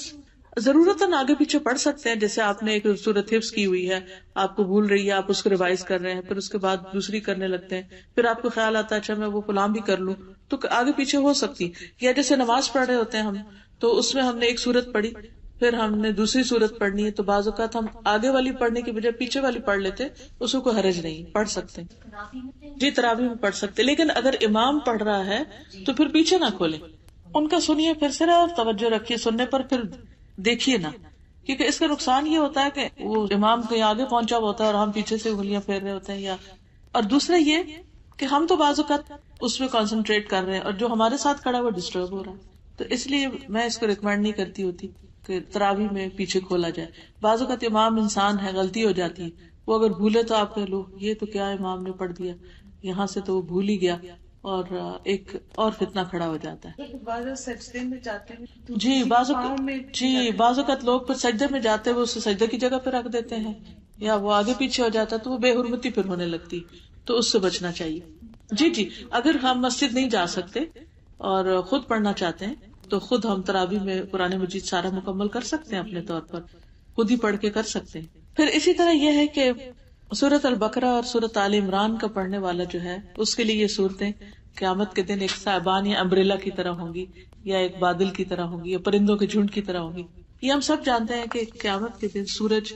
ضرورتاً آگے پیچھے پڑھ سکتے ہیں, جیسے آپ نے ایک سورت حفظ کی ہوئی ہے, آپ کو بھول رہی ہے, آپ اس کو ریوائز کر رہے ہیں, پھر اس کے بعد دوسری کرنے لگتے ہیں, پھر آپ کو خیال آتا ہے اچھا میں وہ فلاں بھی کر لوں, تو آگے پیچھے ہو سکتی. یا جیسے نماز پڑھ رہے ہوتے ہیں ہم, تو اس میں ہم نے ایک سورت پڑھی, پھر ہم نے دوسری سورت پڑھنی ہے, تو بعض اوقات ہم آگے والی پڑھنے کی بجائے پیچھے والی پڑھ لیتے, اس کو کوئی حرج نہیں, پڑھ سکتے. جی تراویح میں پڑھ سکتے, لیکن اگر امام پڑھ رہا ہے تو پھر پیچھے نہ کھولیں, ان کا سنیے, پھر صرف توجہ رکھیے سننے پر, پھر دیکھیے نا, کیونکہ اس کا نقصان یہ ہوتا ہے کہ وہ امام کہیں آگے پہنچا ہوا ہوتا ہے اور ہم پیچھے سے انگلیاں پھیر رہے ہوتے ہیں. یا اور دوسرا یہ کہ ہم تو بعض اوقات اس میں کانسنٹریٹ کر رہے ہیں اور جو ہمارے ساتھ کھڑا ہے وہ ڈسٹرب ہو رہا ہے, تو اس لیے میں اس کو ریکمینڈ نہیں کرتی ہوتی کہ تراویح میں پیچھے کھولا جائے. بعض اوقات امام انسان ہے, غلطی ہو جاتی ہے, وہ اگر بھولے تو آپ کہہ لو یہ تو کیا امام نے پڑھ دیا, یہاں سے تو وہ بھول ہی گیا, اور ایک اور فتنہ کھڑا ہو جاتا ہے. سجدے میں جاتے ہیں جی بعض اوقات لوگ پھر سجدے میں جاتے ہوئے اسے سجدے کی جگہ پہ رکھ دیتے ہیں, یا وہ آگے پیچھے ہو جاتا ہے, تو وہ بے حرمتی پھر ہونے لگتی, تو اس سے بچنا چاہیے. جی اگر ہم مسجد نہیں جا سکتے اور خود پڑھنا چاہتے ہیں تو خود ہم تراویح میں قرآن مجید سارا مکمل کر سکتے ہیں, اپنے طور پر خود ہی پڑھ کے کر سکتے ہیں. پھر اسی طرح یہ ہے کہ سورۃ البقرہ اور سورۃ آل عمران کا پڑھنے والا جو ہے اس کے لیے یہ صورتیں قیامت کے دن ایک صاحبان یا امبریلا کی طرح ہوں گی, یا ایک بادل کی طرح ہوں گی, یا پرندوں کے جھنڈ کی طرح ہوں گی. یہ ہم سب جانتے ہیں کہ قیامت کے دن سورج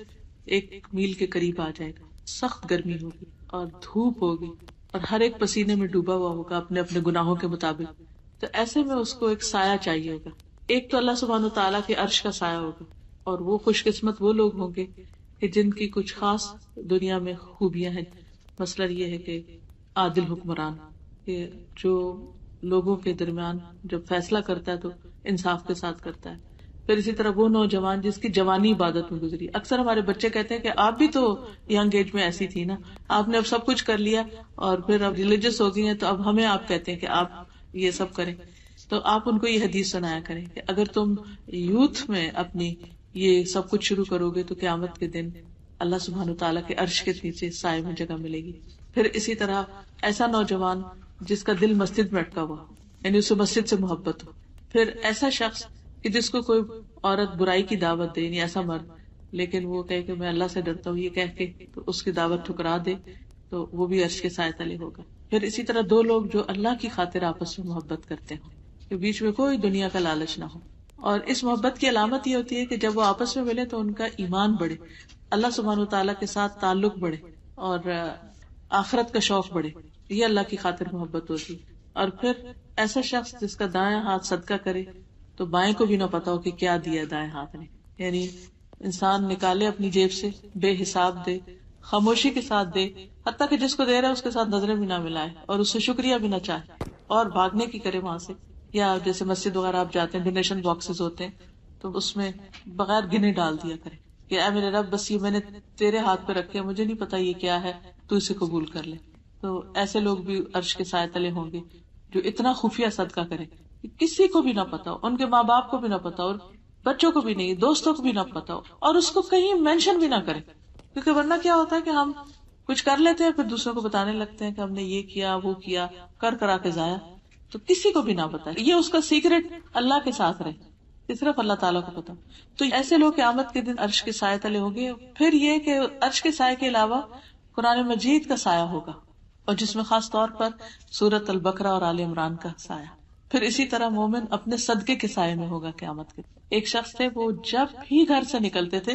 1 میل کے قریب آ جائے گا, سخت گرمی ہوگی اور دھوپ ہوگی, اور ہر ایک پسینے میں ڈوبا ہوا ہوگا اپنے اپنے گناہوں کے مطابق. تو ایسے میں اس کو ایک سایہ چاہیے ہوگا. ایک تو اللہ سبحانہ تعالیٰ کے عرش کا سایہ ہوگا, اور وہ خوش قسمت وہ لوگ ہوں گے کہ جن کی کچھ خاص دنیا میں خوبیاں ہیں. مسئلہ یہ ہے کہ عادل حکمران, کہ جو لوگوں کے درمیان جب فیصلہ کرتا ہے تو انصاف کے ساتھ کرتا ہے. پھر اسی طرح وہ نوجوان جس کی جوانی عبادت میں گزری. اکثر ہمارے بچے کہتے ہیں کہ آپ بھی تو ینگ ایج میں ایسی تھی نا, آپ نے اب سب کچھ کر لیا اور پھر اب ریلیجس ہو گئی ہیں, تو اب ہمیں آپ کہتے ہیں کہ آپ یہ سب کریں. تو آپ ان کو یہ حدیث سنایا کریں کہ اگر تم یوتھ میں اپنی یہ سب کچھ شروع کرو گے تو قیامت کے دن اللہ سبحانہ تعالیٰ کے عرش کے نیچے سائے میں جگہ ملے گی. پھر اسی طرح ایسا نوجوان جس کا دل مسجد میں اٹکا ہوا, یعنی اسے مسجد سے محبت ہو. پھر ایسا شخص کہ جس کو کوئی عورت برائی کی دعوت دے, یعنی ایسا مرد, لیکن وہ کہے کہ میں اللہ سے ڈرتا ہوں, یہ کہہ کے تو اس کی دعوت ٹھکرا دے, تو وہ بھی عرش کے سائے تلے ہوگا. پھر اسی طرح 2 لوگ جو اللہ کی خاطر آپس میں محبت کرتے ہوں, کہ بیچ میں کوئی دنیا کا لالچ نہ ہو. اور اس محبت کی علامت یہ ہوتی ہے کہ جب وہ آپس میں ملے تو ان کا ایمان بڑھے, اللہ سبحانہ تعالیٰ کے ساتھ تعلق بڑھے, اور آخرت کا شوق بڑھے. یہ اللہ کی خاطر محبت ہوتی. اور پھر ایسا شخص جس کا دائیں ہاتھ صدقہ کرے تو بائیں کو بھی نہ پتا ہو کہ کیا دیا دائیں ہاتھ نے. یعنی انسان نکالے اپنی جیب سے, بے حساب دے, خاموشی کے ساتھ دے, حتیٰ کہ جس کو دے رہا ہے اس کے ساتھ نظریں بھی نہ ملائے, اور اس سے شکریہ بھی نہ چاہے, اور بھاگنے کی کرے وہاں سے. یا جیسے مسجد وغیرہ آپ جاتے ہیں, ڈونیشن باکسز ہوتے ہیں, تو اس میں بغیر گنے ڈال دیا کرے کہ اے میرے رب بس یہ میں نے تیرے ہاتھ پہ رکھے, مجھے نہیں پتا یہ کیا ہے, تو اسے قبول کر لے. تو ایسے لوگ بھی عرش کے سائے تلے ہوں گے جو اتنا خفیہ صدقہ کرے کہ کسی کو بھی نہ پتا ہو, ان کے ماں باپ کو بھی نہ پتا ہو, اور بچوں کو بھی نہیں, دوستوں کو بھی نہ پتا ہو, اور اس کو کہیں مینشن بھی نہ کرے. کیونکہ ورنہ کیا ہوتا ہے کہ ہم کچھ کر لیتے ہیں, پھر دوسروں کو بتانے لگتے ہیں کہ ہم نے یہ کیا وہ کیا, کرا کے ضائع, تو کسی کو بھی نہ بتائے. یہ اس کا سیکرٹ اللہ کے ساتھ رہے, صرف اللہ تعالیٰ کو پتا. تو ایسے لوگ قیامت کے دن عرش کے سائے تلے ہوں گے. پھر یہ کہ عرش کے سائے کے علاوہ قرآن مجید کا سایہ ہوگا, اور جس میں خاص طور پر سورۃ البقرہ اور آل عمران کا سایہ. پھر اسی طرح مومن اپنے صدقے کے سائے میں ہوگا قیامت کے. ایک شخص تھے, وہ جب بھی گھر سے نکلتے تھے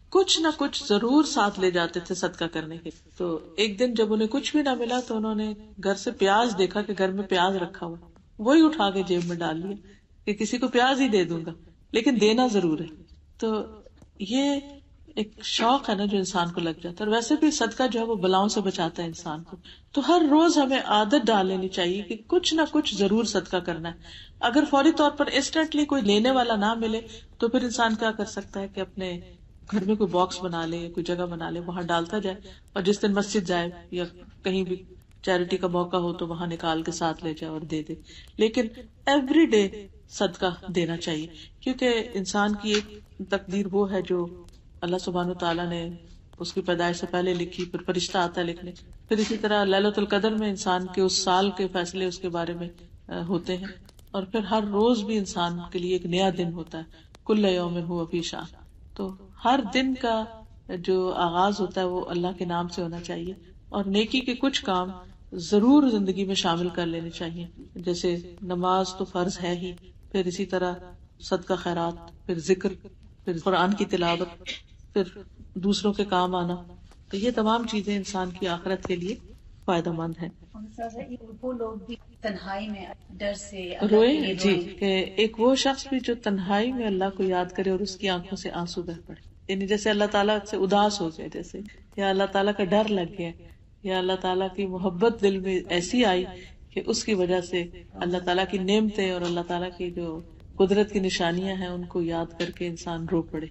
کچھ نہ کچھ ضرور ساتھ لے جاتے تھے صدقہ کرنے کے. تو ایک دن جب انہیں کچھ بھی نہ ملا تو انہوں نے گھر سے پیاز دیکھا کہ گھر میں پیاز رکھا ہوا, وہی اٹھا کے جیب میں ڈال لیا کہ کسی کو پیاز ہی دے دوں گا, لیکن دینا ضرور ہے. تو یہ ایک شوق ہے نا جو انسان کو لگ جاتا ہے. اور ویسے بھی صدقہ جو ہے وہ بلاؤں سے بچاتا ہے انسان کو. تو ہر روز ہمیں عادت ڈال لینی چاہیے کہ کچھ نہ کچھ ضرور صدقہ کرنا ہے. اگر فوری طور پر انسٹنٹلی کوئی لینے والا نہ ملے تو پھر انسان کیا کر سکتا ہے کہ اپنے گھر میں کوئی باکس بنا لے, کوئی جگہ بنا لے, وہاں ڈالتا جائے, اور جس دن مسجد جائے یا کہیں بھی چیریٹی کا موقع ہو تو وہاں نکال کے ساتھ لے جائے اور دے دے. لیکن ایوری ڈے صدقہ دینا چاہیے, کیونکہ انسان کی ایک تقدیر وہ ہے جو اللہ سبحانہ تعالیٰ نے اس کی پیدائش سے پہلے لکھی, پھر فرشتہ آتا ہے لکھنے, پھر اسی طرح لیلۃ القدر میں انسان کے اس سال کے فیصلے اس کے بارے میں ہوتے ہیں, اور پھر ہر روز بھی انسان کے لیے ایک نیا دن ہوتا ہے. کل یوم ہوا فی شأن. تو ہر دن کا جو آغاز ہوتا ہے وہ اللہ کے نام سے ہونا چاہیے, اور نیکی کے کچھ کام ضرور زندگی میں شامل کر لینے چاہیے, جیسے نماز تو فرض ہے ہی, پھر اسی طرح صدقہ خیرات, پھر ذکر, پھر قرآن کی تلاوت, پھر دوسروں کے کام آنا. تو یہ تمام چیزیں انسان کی آخرت کے لیے فائدہ مند ہیں. وہ لوگ بھی تنہائی میں ڈر سے روئے, جی, کہ ایک وہ شخص بھی جو تنہائی میں اللہ کو یاد کرے اور اس کی آنکھوں سے آنسو بہ پڑے, یعنی جیسے اللہ تعالیٰ سے اداس ہو گئے, جیسے یا اللہ تعالیٰ کا ڈر لگ گیا, یا اللہ تعالیٰ کی محبت دل میں ایسی آئی کہ اس کی وجہ سے اللہ تعالیٰ کی نعمتیں اور اللہ تعالیٰ کی جو قدرت کی نشانیاں ہیں ان کو یاد کر کے انسان رو پڑے.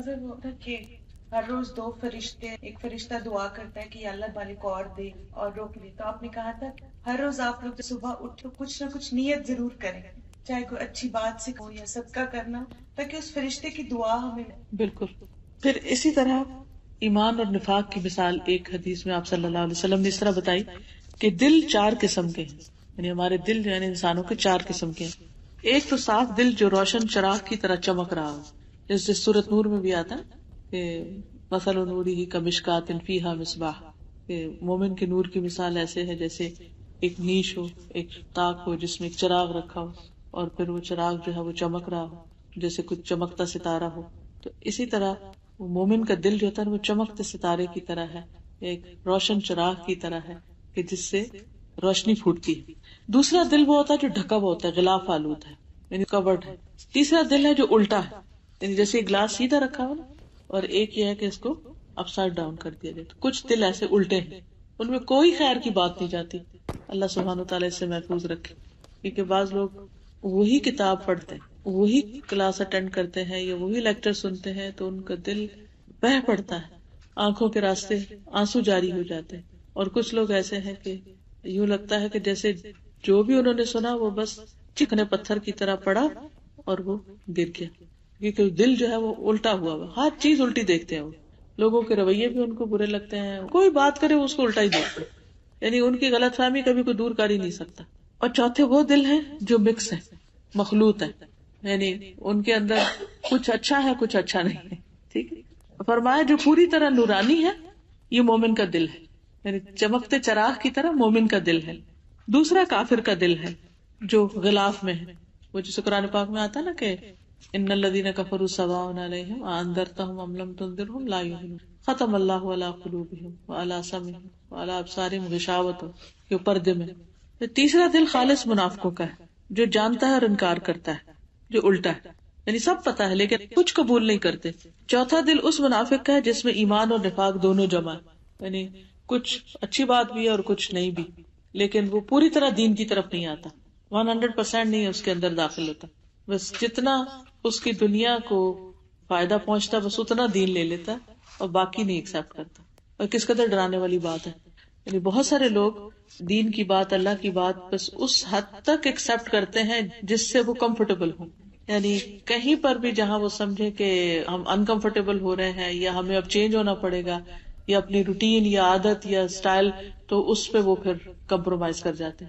کہ ہر روز دو فرشتے, ایک فرشتہ دعا کرتا ہے کہ یا اللہ والے کو اور دے اور روک لے. تو آپ نے کہا تھا ہر روز آپ لوگ صبح اٹھ تو کچھ نہ کچھ نیت ضرور کریں, چاہے کوئی اچھی بات سے ہو یا صدقہ کرنا, تاکہ اس فرشتے کی دعا ہمیں. بالکل. پھر اسی طرح ایمان اور نفاق کی مثال ایک حدیث میں آپ صلی اللہ علیہ وسلم نے اس طرح بتائی کہ دل 4 قسم کے ہیں, یعنی ہمارے دل جو ہے انسانوں کے 4 قسم کے ہیں. ایک تو صاف دل جو روشن چراغ کی طرح چمک رہا ہو, جیسے سورۃ نور میں بھی آتا ہے کہ مثل نورہ کمشکات فیہا مصباح, کہ مومن کے نور کی مثال ایسے ہے جیسے ایک نیش ہو, ایک تاک ہو جس میں ایک چراغ رکھا ہو, اور پھر وہ چراغ جو ہے وہ چمک رہا ہو جیسے کچھ چمکتا ستارہ ہو. تو اسی طرح وہ مومن کا دل جو ہوتا ہے وہ چمکتے ستارے کی طرح ہے, ایک روشن چراغ کی طرح ہے کہ جس سے روشنی پھوٹتی ہے. دوسرا دل وہ ہوتا ہے جو ڈھکا ہوا ہوتا ہے, غلاف آلود ہے, یعنی کورڈ ہے. تیسرا دل ہے جو الٹا ہے, یعنی جیسے ایک گلاس سیدھا رکھا ہو نا, اور ایک یہ ہے کہ اس کو اپ سائڈ ڈاؤن کر دیا جائے. کچھ دل ایسے الٹے ہیں, ان میں کوئی خیر کی بات نہیں جاتی. اللہ سبحانہ وتعالی اس سے محفوظ رکھے, کیونکہ بعض لوگ وہی کتاب پڑھتے ہیں, وہی کلاس اٹینڈ کرتے ہیں یا وہی لیکچر سنتے ہیں تو ان کا دل بہہ پڑتا ہے, آنکھوں کے راستے آنسو جاری ہو جاتے ہیں. اور کچھ لوگ ایسے ہیں کہ یوں لگتا ہے کہ جیسے جو بھی انہوں نے سنا وہ بس چکنے پتھر کی طرح پڑا اور وہ گر گیا, کیونکہ دل جو ہے وہ الٹا ہوا ہوا, ہر چیز الٹی دیکھتے ہیں. وہ لوگوں کے رویے بھی ان کو برے لگتے ہیں, کوئی بات کرے وہ اس کو الٹا ہی دیکھتے ہیں, یعنی ان کی غلط فہمی کبھی کوئی دور کر ہی نہیں سکتا. اور چوتھے وہ دل ہیں جو مکس ہے, مخلوط ہے, یعنی ان کے اندر کچھ اچھا ہے کچھ اچھا نہیں ہے. ٹھیک ہے, فرمایا جو پوری طرح نورانی ہے یہ مومن کا دل ہے, یعنی چمکتے چراغ کی طرح مومن کا دل ہے. دوسرا کافر کا دل ہے جو غلاف میں ہے, وہ جسے قرآن پاک میں آتا ہے نا کہ ان الذین کفروا سواء علیہم انذرتہم ام لم تنذرہم لا یؤمنون, ختم اللہ علی قلوبہم وعلی سمعہم وعلی ابصارہم غشاوۃ, یہ پردے میں. تیسرا دل خالص منافقوں کا ہے جو جانتا ہے اور انکار کرتا ہے, جو الٹا ہے, یعنی سب پتا ہے لیکن کچھ قبول نہیں کرتے. چوتھا دل اس منافق کا ہے جس میں ایمان اور نفاق دونوں جمع ہے, یعنی کچھ اچھی بات بھی ہے اور کچھ نہیں بھی, لیکن وہ پوری طرح دین کی طرف نہیں آتا, 100% نہیں اس کے اندر داخل ہوتا. بس جتنا اس کی دنیا کو فائدہ پہنچتا بس اتنا دین لے لیتا اور باقی نہیں ایکسپٹ کرتا. اور کس قدر ڈرانے والی بات ہے, یعنی بہت سارے لوگ دین کی بات, اللہ کی بات بس اس حد تک ایکسپٹ کرتے ہیں جس سے وہ کمفرٹیبل ہوں, یعنی کہیں پر بھی جہاں وہ سمجھے کہ ہم انکمفرٹیبل ہو رہے ہیں یا ہمیں اب چینج ہونا پڑے گا یا اپنی روٹین یا عادت یا اسٹائل, تو اس پہ وہ پھر کمپرومائز کر جاتے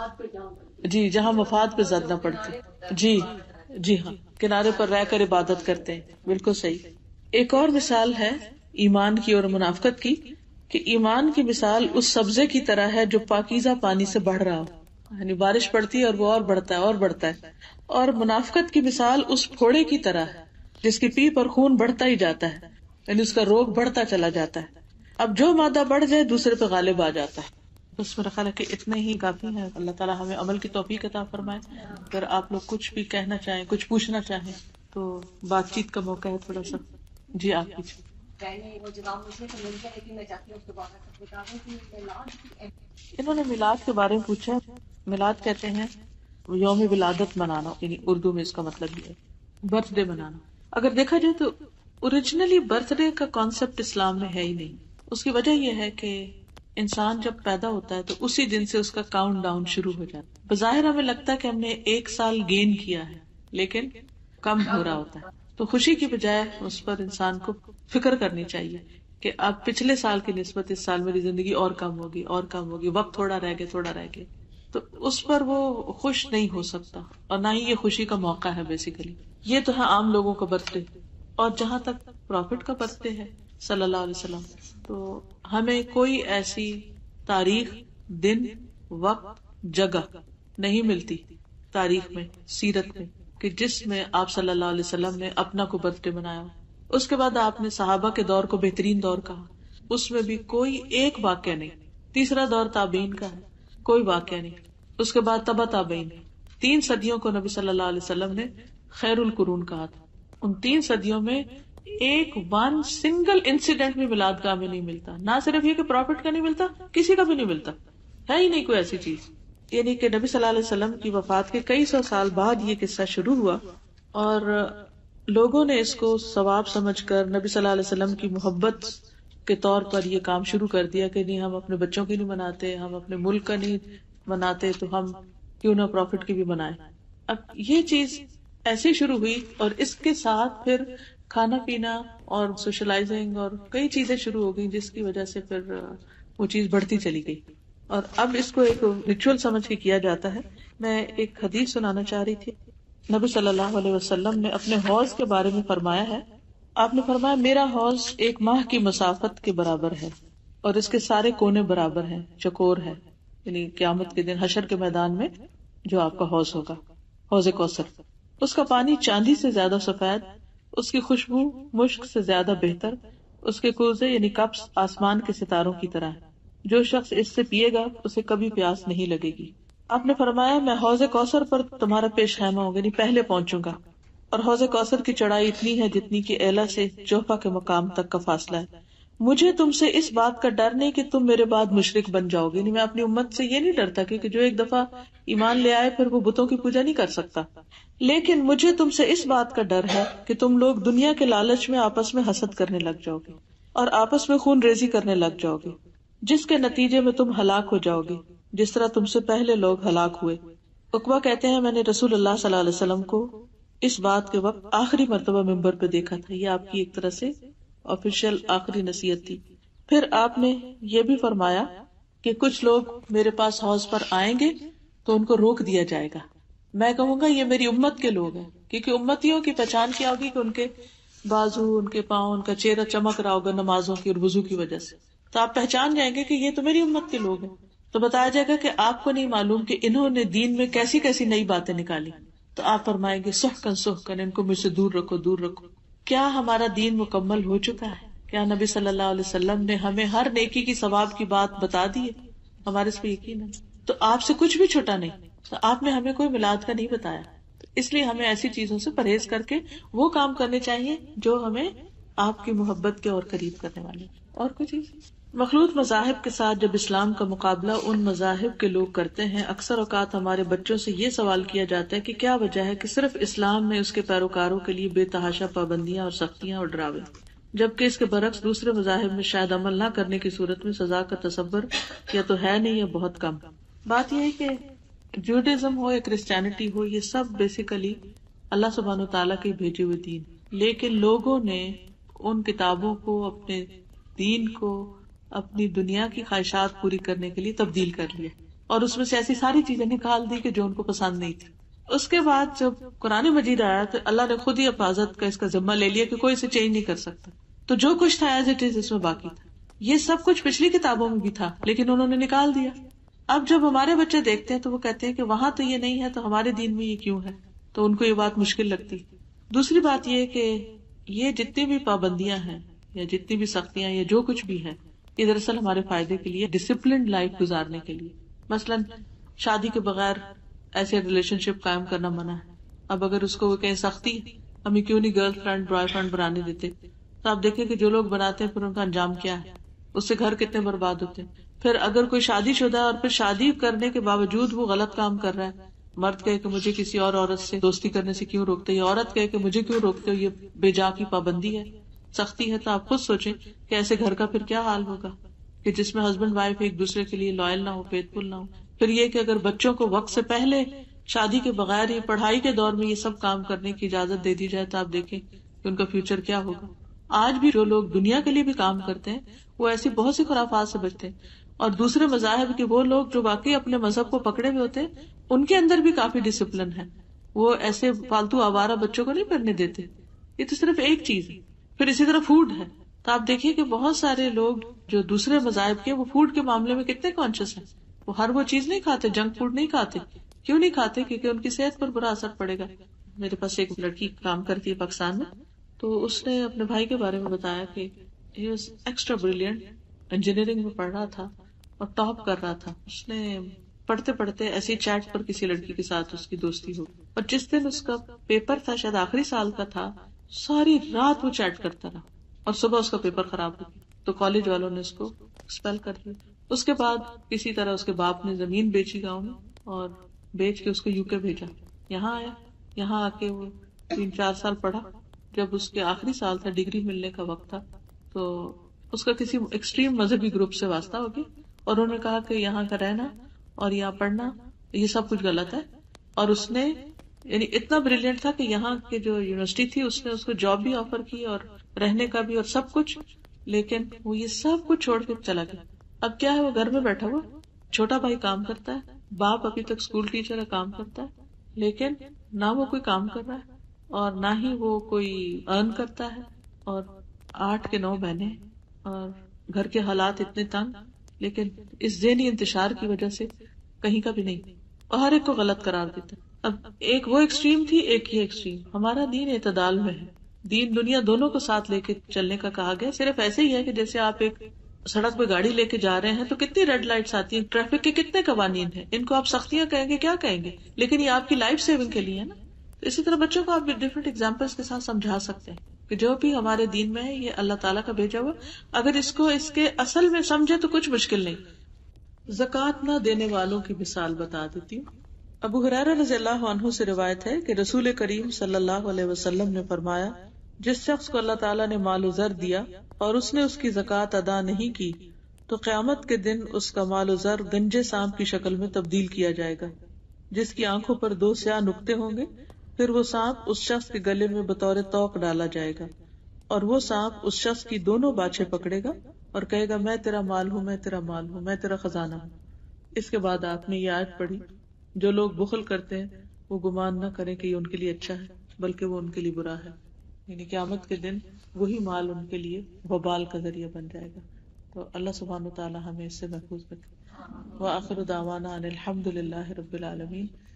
ہیں. جی, جہاں مفاد پہ زیادہ پڑتے. جی ہاں, کنارے پر رہ کر عبادت کرتے ہیں. بالکل صحیح. ایک اور مثال ہے ایمان کی اور منافقت کی, کہ ایمان کی مثال اس سبزے کی طرح ہے جو پاکیزہ پانی سے بڑھ رہا ہو, یعنی بارش پڑتی ہے اور وہ اور بڑھتا ہے اور بڑھتا ہے. اور منافقت کی مثال اس پھوڑے کی طرح ہے جس کی پیپ اور خون بڑھتا ہی جاتا ہے, یعنی اس کا روگ بڑھتا چلا جاتا ہے. اب جو مادہ بڑھ جائے دوسرے پہ غالب آ جاتا ہے. بس میرا خیال ہے کہ اتنے ہی کافی ہیں. اللہ تعالیٰ ہمیں عمل کی توفیق عطا فرمائے. اگر آپ لوگ کچھ بھی کہنا چاہیں, کچھ پوچھنا چاہیں تو بات چیت کا موقع ہے تھوڑا سا. جی آپ پوچھیں. انہوں نے میلاد کے بارے میں پوچھا. میلاد کہتے ہیں یوم ولادت منانا, یعنی اردو میں اس کا مطلب یہ ہے برتھ ڈے منانا. اگر دیکھا جائے تو اوریجنلی برتھ ڈے کا کانسیپٹ اسلام میں ہے ہی نہیں. اس کی وجہ یہ ہے کہ انسان جب پیدا ہوتا ہے تو اسی دن سے اس کا کاؤنٹ ڈاؤن شروع ہو جاتا ہے. بظاہر ہمیں لگتا ہے کہ ہم نے 1 سال گین کیا ہے, لیکن کم ہو رہا ہوتا ہے. تو خوشی کی بجائے اس پر انسان کو فکر کرنی چاہیے کہ اب پچھلے سال کی نسبت اس سال میری زندگی اور کم ہوگی, اور کم ہوگی, وقت تھوڑا رہ گیا. تو اس پر وہ خوش نہیں ہو سکتا, اور نہ ہی یہ خوشی کا موقع ہے. بیسیکلی یہ تو ہے عام لوگوں کا برتھ ڈے. اور جہاں تک پروفٹ کا برتھ ڈے ہے صلی اللہ علیہ وسلم, تو ہمیں کوئی ایسی تاریخ, دن, وقت, جگہ نہیں ملتی تاریخ میں, سیرت میں, کہ جس میں آپ صلی اللہ علیہ وسلم نے اپنا کو برتھ ڈے منایا. اس کے بعد آپ نے صحابہ کے دور کو بہترین دور کہا, اس میں بھی کوئی ایک واقعہ نہیں. تیسرا دور تابعین کا ہے, کوئی واقعہ نہیں. اس کے بعد تبع تابعین. 3 صدیوں کو نبی صلی اللہ علیہ وسلم نے خیر القرون کہا تھا. ان 3 صدیوں میں ایک سنگل انسیڈنٹ بھی میلاد گاہ میں نہیں ملتا. نہ صرف یہ کہ پروفٹ کا نہیں ملتا, کسی کا بھی نہیں ملتا, ہے ہی نہیں کوئی ایسی چیز. یعنی کہ نبی صلی اللہ علیہ وسلم کی وفات کے کئی سو سال بعد یہ قصہ شروع ہوا, اور لوگوں نے اس کو ثواب سمجھ کر نبی صلی اللہ علیہ وسلم کی محبت کے طور پر یہ کام شروع کر دیا کہ نہیں, ہم اپنے بچوں کی نہیں مناتے, ہم اپنے ملک کا نہیں مناتے, تو ہم کیوں نہ پروفٹ کی بھی منائیں. اب یہ چیز ایسی شروع ہوئی, اور اس کے ساتھ پھر کھانا پینا اور سوشلائزنگ اور کئی چیزیں شروع ہو گئی, جس کی وجہ سے پھر وہ چیز بڑھتی چلی گئی. اور اب اس کو ایک ریچول سمجھ کے کیا جاتا ہے. میں ایک حدیث سنانا چاہ رہی تھی. نبی صلی اللہ علیہ وسلم نے اپنے حوض کے بارے میں فرمایا ہے. آپ نے فرمایا میرا حوض 1 ماہ کی مسافت کے برابر ہے, اور اس کے سارے کونے برابر ہیں, چکور ہے. یعنی قیامت کے دن حشر کے میدان میں جو آپ کا حوض ہوگا, حوض کوثر, اس کا پانی چاندی سے زیادہ سفید, اس کی خوشبو مشک سے زیادہ بہتر, اس کے کوزے یعنی کپس آسمان کے ستاروں کی طرح ہے. جو شخص اس سے پیے گا اسے کبھی پیاس نہیں لگے گی. آپ نے فرمایا میں حوض کوثر پر تمہارا پیش خیمہ ہوں گا, یعنی پہلے پہنچوں گا, اور حوض کوثر کی چڑھائی اتنی ہے جتنی کہ ایلا سے جوفا کے مقام تک کا فاصلہ ہے. مجھے تم سے اس بات کا ڈر نہیں کہ تم میرے بعد مشرک بن جاؤ گے. میں اپنی امت سے یہ نہیں ڈرتا کہ جو ایک دفعہ ایمان لے آئے پھر وہ بتوں کی پوجا نہیں کر سکتا, لیکن مجھے تم سے اس بات کا ڈر ہے کہ تم لوگ دنیا کے لالچ میں آپس میں حسد کرنے لگ جاؤ گے, اور آپس میں خون ریزی کرنے لگ جاؤ گے, جس کے نتیجے میں تم ہلاک ہو جاؤ گے جس طرح تم سے پہلے لوگ ہلاک ہوئے. عقبہ کہتے ہیں میں نے رسول اللہ صلی اللہ علیہ وسلم کو اس بات کے وقت آخری مرتبہ ممبر پہ دیکھا تھا. یہ آپ کی ایک طرح سے آفیشیل آخری نصیحت تھی. پھر آپ نے یہ بھی فرمایا کہ کچھ لوگ میرے پاس حوض پر آئیں گے تو ان کو روک دیا جائے گا. میں کہوں گا یہ میری امت کے لوگ ہیں, کیونکہ امتیوں کی پہچان کیا ہوگی کہ ان کے بازو, ان کے پاؤں, ان کا چہرہ چمک رہا ہوگا نمازوں کی اور وضو کی وجہ سے, تو آپ پہچان جائیں گے کہ یہ تو میری امت کے لوگ ہیں. تو بتایا جائے گا کہ آپ کو نہیں معلوم کہ انہوں نے دین میں کیسی کیسی نئی باتیں نکالی. تو آپ فرمائیں گے سحقن ان کو مجھ سے دور رکھو, دور رکھو. کیا ہمارا دین مکمل ہو چکا ہے؟ کیا نبی صلی اللہ علیہ وسلم نے ہمیں ہر نیکی کی ثواب کی بات بتا دی ہے؟ ہمارے اس پہ یقین ہے. تو آپ سے کچھ بھی چھوٹا نہیں, تو آپ نے ہمیں کوئی میلاد کا نہیں بتایا. تو اس لیے ہمیں ایسی چیزوں سے پرہیز کر کے وہ کام کرنے چاہیے جو ہمیں آپ کی محبت کے اور قریب کرنے والے. اور کوئی چیز مخلوط مذاہب کے ساتھ جب اسلام کا مقابلہ ان مذاہب کے لوگ کرتے ہیں, اکثر اوقات ہمارے بچوں سے یہ سوال کیا جاتا ہے کہ کیا وجہ ہے کہ صرف اسلام میں اس کے پیروکاروں کے لیے بے تحاشا پابندیاں اور سختیاں اور ڈراوے, جبکہ اس کے برعکس دوسرے مذاہب میں شاید عمل نہ کرنے کی صورت میں سزا کا تصور یا تو ہے نہیں یا بہت کم. بات یہ ہے کہ جوڈیزم ہو یا کرسچینٹی ہو, یہ سب بیسیکلی اللہ سبحانہ و تعالیٰ کے بھیجے ہوئے دین, لیکن لوگوں نے ان کتابوں کو اپنے دین کو اپنی دنیا کی خواہشات پوری کرنے کے لیے تبدیل کر لیا, اور اس میں سے ایسی ساری چیزیں نکال دی کہ جو ان کو پسند نہیں تھی. اس کے بعد جب قرآن مجید آیا تو اللہ نے خود ہی حفاظت کا اس کا ذمہ لے لیا کہ کوئی اسے چینج نہیں کر سکتا. تو جو کچھ تھا ایز اٹ از اس میں باقی تھا. یہ سب کچھ پچھلی کتابوں میں بھی تھا لیکن انہوں نے نکال دیا. اب جب ہمارے بچے دیکھتے ہیں تو وہ کہتے ہیں کہ وہاں تو یہ نہیں ہے تو ہمارے دین میں یہ کیوں ہے, تو ان کو یہ بات مشکل لگتی. دوسری بات یہ کہ یہ جتنی بھی پابندیاں ہیں یا جتنی بھی سختیاں یا جو کچھ بھی ہے، یہ دراصل ہمارے فائدے کے لیے، ڈسپلنڈ لائف گزارنے کے لیے. مثلاً شادی کے بغیر ایسے ریلیشن شپ قائم کرنا منع ہے. اب اگر اس کو وہ کہیں سختی ہمیں کیوں نہیں گرل فرینڈ بوائے فرینڈ بنانے دیتے، تو آپ دیکھیں کہ جو لوگ بناتے ہیں پھر ان کا انجام کیا ہے، اس سے گھر کتنے برباد ہوتے ہیں. پھر اگر کوئی شادی شدہ ہے اور پھر شادی کرنے کے باوجود وہ غلط کام کر رہا ہے، مرد کہے کہ مجھے کسی اور عورت سے دوستی کرنے سے کیوں روکتے ہو، یا عورت کہے کہ مجھے کیوں روکتے ہو، یہ بے جا کی پابندی ہے، سختی ہے. تو آپ خود سوچیں کہ ایسے گھر کا پھر کیا حال ہوگا کہ جس میں ہسبینڈ وائف ایک دوسرے کے لیے لائل نہ ہو، فیتھفل نہ ہو. پھر یہ کہ اگر بچوں کو وقت سے پہلے شادی کے بغیر ہی پڑھائی کے دور میں یہ سب کام کرنے کی اجازت دے دی جائے تو آپ دیکھیں کہ ان کا فیوچر کیا ہوگا. آج بھی جو لوگ دنیا کے لیے بھی کام کرتے ہیں وہ ایسی بہت سی خرافات سے بچتے ہیں. اور دوسرے مذاہب کے وہ لوگ جو واقعی اپنے مذہب کو پکڑے ہوئے ہوتے ہیں ان کے اندر بھی کافی ڈسپلن ہے، وہ ایسے فالتو آوارہ بچوں کو نہیں پڑھنے دیتے. یہ تو صرف ایک چیز ہے. پھر اسی طرح فوڈ ہے، تو آپ دیکھیے کہ بہت سارے لوگ جو دوسرے مذاہب کے وہ فوڈ کے معاملے میں کتنے کانشیس ہیں. وہ ہر وہ چیز نہیں کھاتے، جنک فوڈ نہیں کھاتے. کیوں نہیں کھاتے؟ کیونکہ ان کی صحت پر برا اثر پڑے گا. میرے پاس ایک لڑکی کام کرتی ہے پاکستان میں، تو اس نے اپنے بھائی کے بارے میں بتایا کہ he was extra brilliant, engineering میں پڑھ رہا تھا اور ٹاپ کر رہا تھا. اس نے پڑھتے پڑھتے ایسی چیٹ پر کسی لڑکی کے ساتھ اس کی دوستی ہو، اور جس دن اس کا پیپر تھا، شاید آخری سال کا تھا، ساری رات وہ چیٹ کرتا رہا اور صبح اس کا پیپر خراب ہو گیا. تو کالج والوں نے اس کو ایکسپیل کر دیا. اس کے بعد کسی طرح اس کے باپ نے زمین بیچی گاؤں میں اور بیچ کے اس کو یو کے بھیجا. یہاں آیا، یہاں آ کے وہ 3-4 سال پڑھا. جب اس کے آخری سال تھا، ڈگری ملنے کا وقت تھا، تو اس کا کسی ایکسٹریم مذہبی گروپ سے واسطہ ہو گیا اور انہوں نے کہا کہ یہاں کا رہنا اور یہاں پڑھنا یہ سب کچھ غلط ہے. اور اس نے یعنی اتنا بریلینٹ تھا کہ یہاں کی جو یونیورسٹی تھی اس نے اس کو جاب بھی آفر کی اور رہنے کا بھی اور سب کچھ، لیکن وہ یہ سب کچھ چھوڑ کے چلا گیا. اب کیا ہے، وہ گھر میں بیٹھا ہوا، چھوٹا بھائی کام کرتا ہے، باپ ابھی تک اسکول ٹیچر ہے، کام کرتا ہے، لیکن نہ وہ کوئی کام کر رہا ہے اور نہ ہی وہ کوئی ارن کرتا ہے. اور 8 کے 9 بہنیں اور گھر کے حالات اتنے تنگ، لیکن اس ذہنی انتشار کی وجہ سے کہیں کا بھی نہیں، اور ہر ایک کو غلط قرار دیتا ہے. اب ایک وہ ایکسٹریم تھی، ایک یہ ایکسٹریم. ہمارا دین اعتدال میں ہے، دین دنیا دونوں کو ساتھ لے کے چلنے کا کہا گیا. صرف ایسے ہی ہے کہ جیسے آپ ایک سڑک پہ گاڑی لے کے جا رہے ہیں تو کتنی ریڈ لائٹس آتی ہیں، ٹریفک کے کتنے قوانین ہیں، ان کو آپ سختیاں کہیں گے کیا کہیں گے، لیکن یہ آپ کی لائف سیونگ کے لیے ہے نا. اسی طرح بچوں کو آپ ڈفرینٹ ایگزامپلس کے ساتھ سمجھا سکتے ہیں کہ جو بھی ہمارے دین میں ہے یہ اللہ تعالیٰ کا بھیجا ہوا، اگر اس کو اس کے اصل میں سمجھے تو کچھ مشکل نہیں. زکوٰۃ نہ دینے والوں کی مثال بتا دیتی ہوں. ابو ہریرہ رضی اللہ عنہ سے روایت ہے کہ رسول کریم صلی اللہ علیہ وسلم نے فرمایا، جس شخص کو اللہ تعالیٰ نے مال و زر دیا اور اس نے اس کی زکوٰۃ ادا نہیں کی تو قیامت کے دن اس کا مال و زر گنجے سانپ کی شکل میں تبدیل کیا جائے گا، جس کی آنکھوں پر 2 سیاہ نقطے ہوں گے. پھر وہ سانپ اس شخص کے گلے میں بطور توق ڈالا جائے گا اور وہ سانپ اس شخص کی دونوں باچھیں پکڑے گا اور کہے گا، میں تیرا مال ہوں، میں تیرا مال ہوں، میں تیرا خزانہ ہوں. اس کے بعد آپ نے یہ آیت پڑھی، جو لوگ بخل کرتے ہیں وہ گمان نہ کریں کہ یہ ان کے لیے اچھا ہے، بلکہ وہ ان کے لیے برا ہے. یعنی قیامت کے دن وہی مال ان کے لیے وبال کا ذریعہ بن جائے گا. تو اللہ سبحانہ وتعالی ہمیں اس سے محفوظ رکھے. وآخر دعوانا ان الحمد للہ رب العالمین.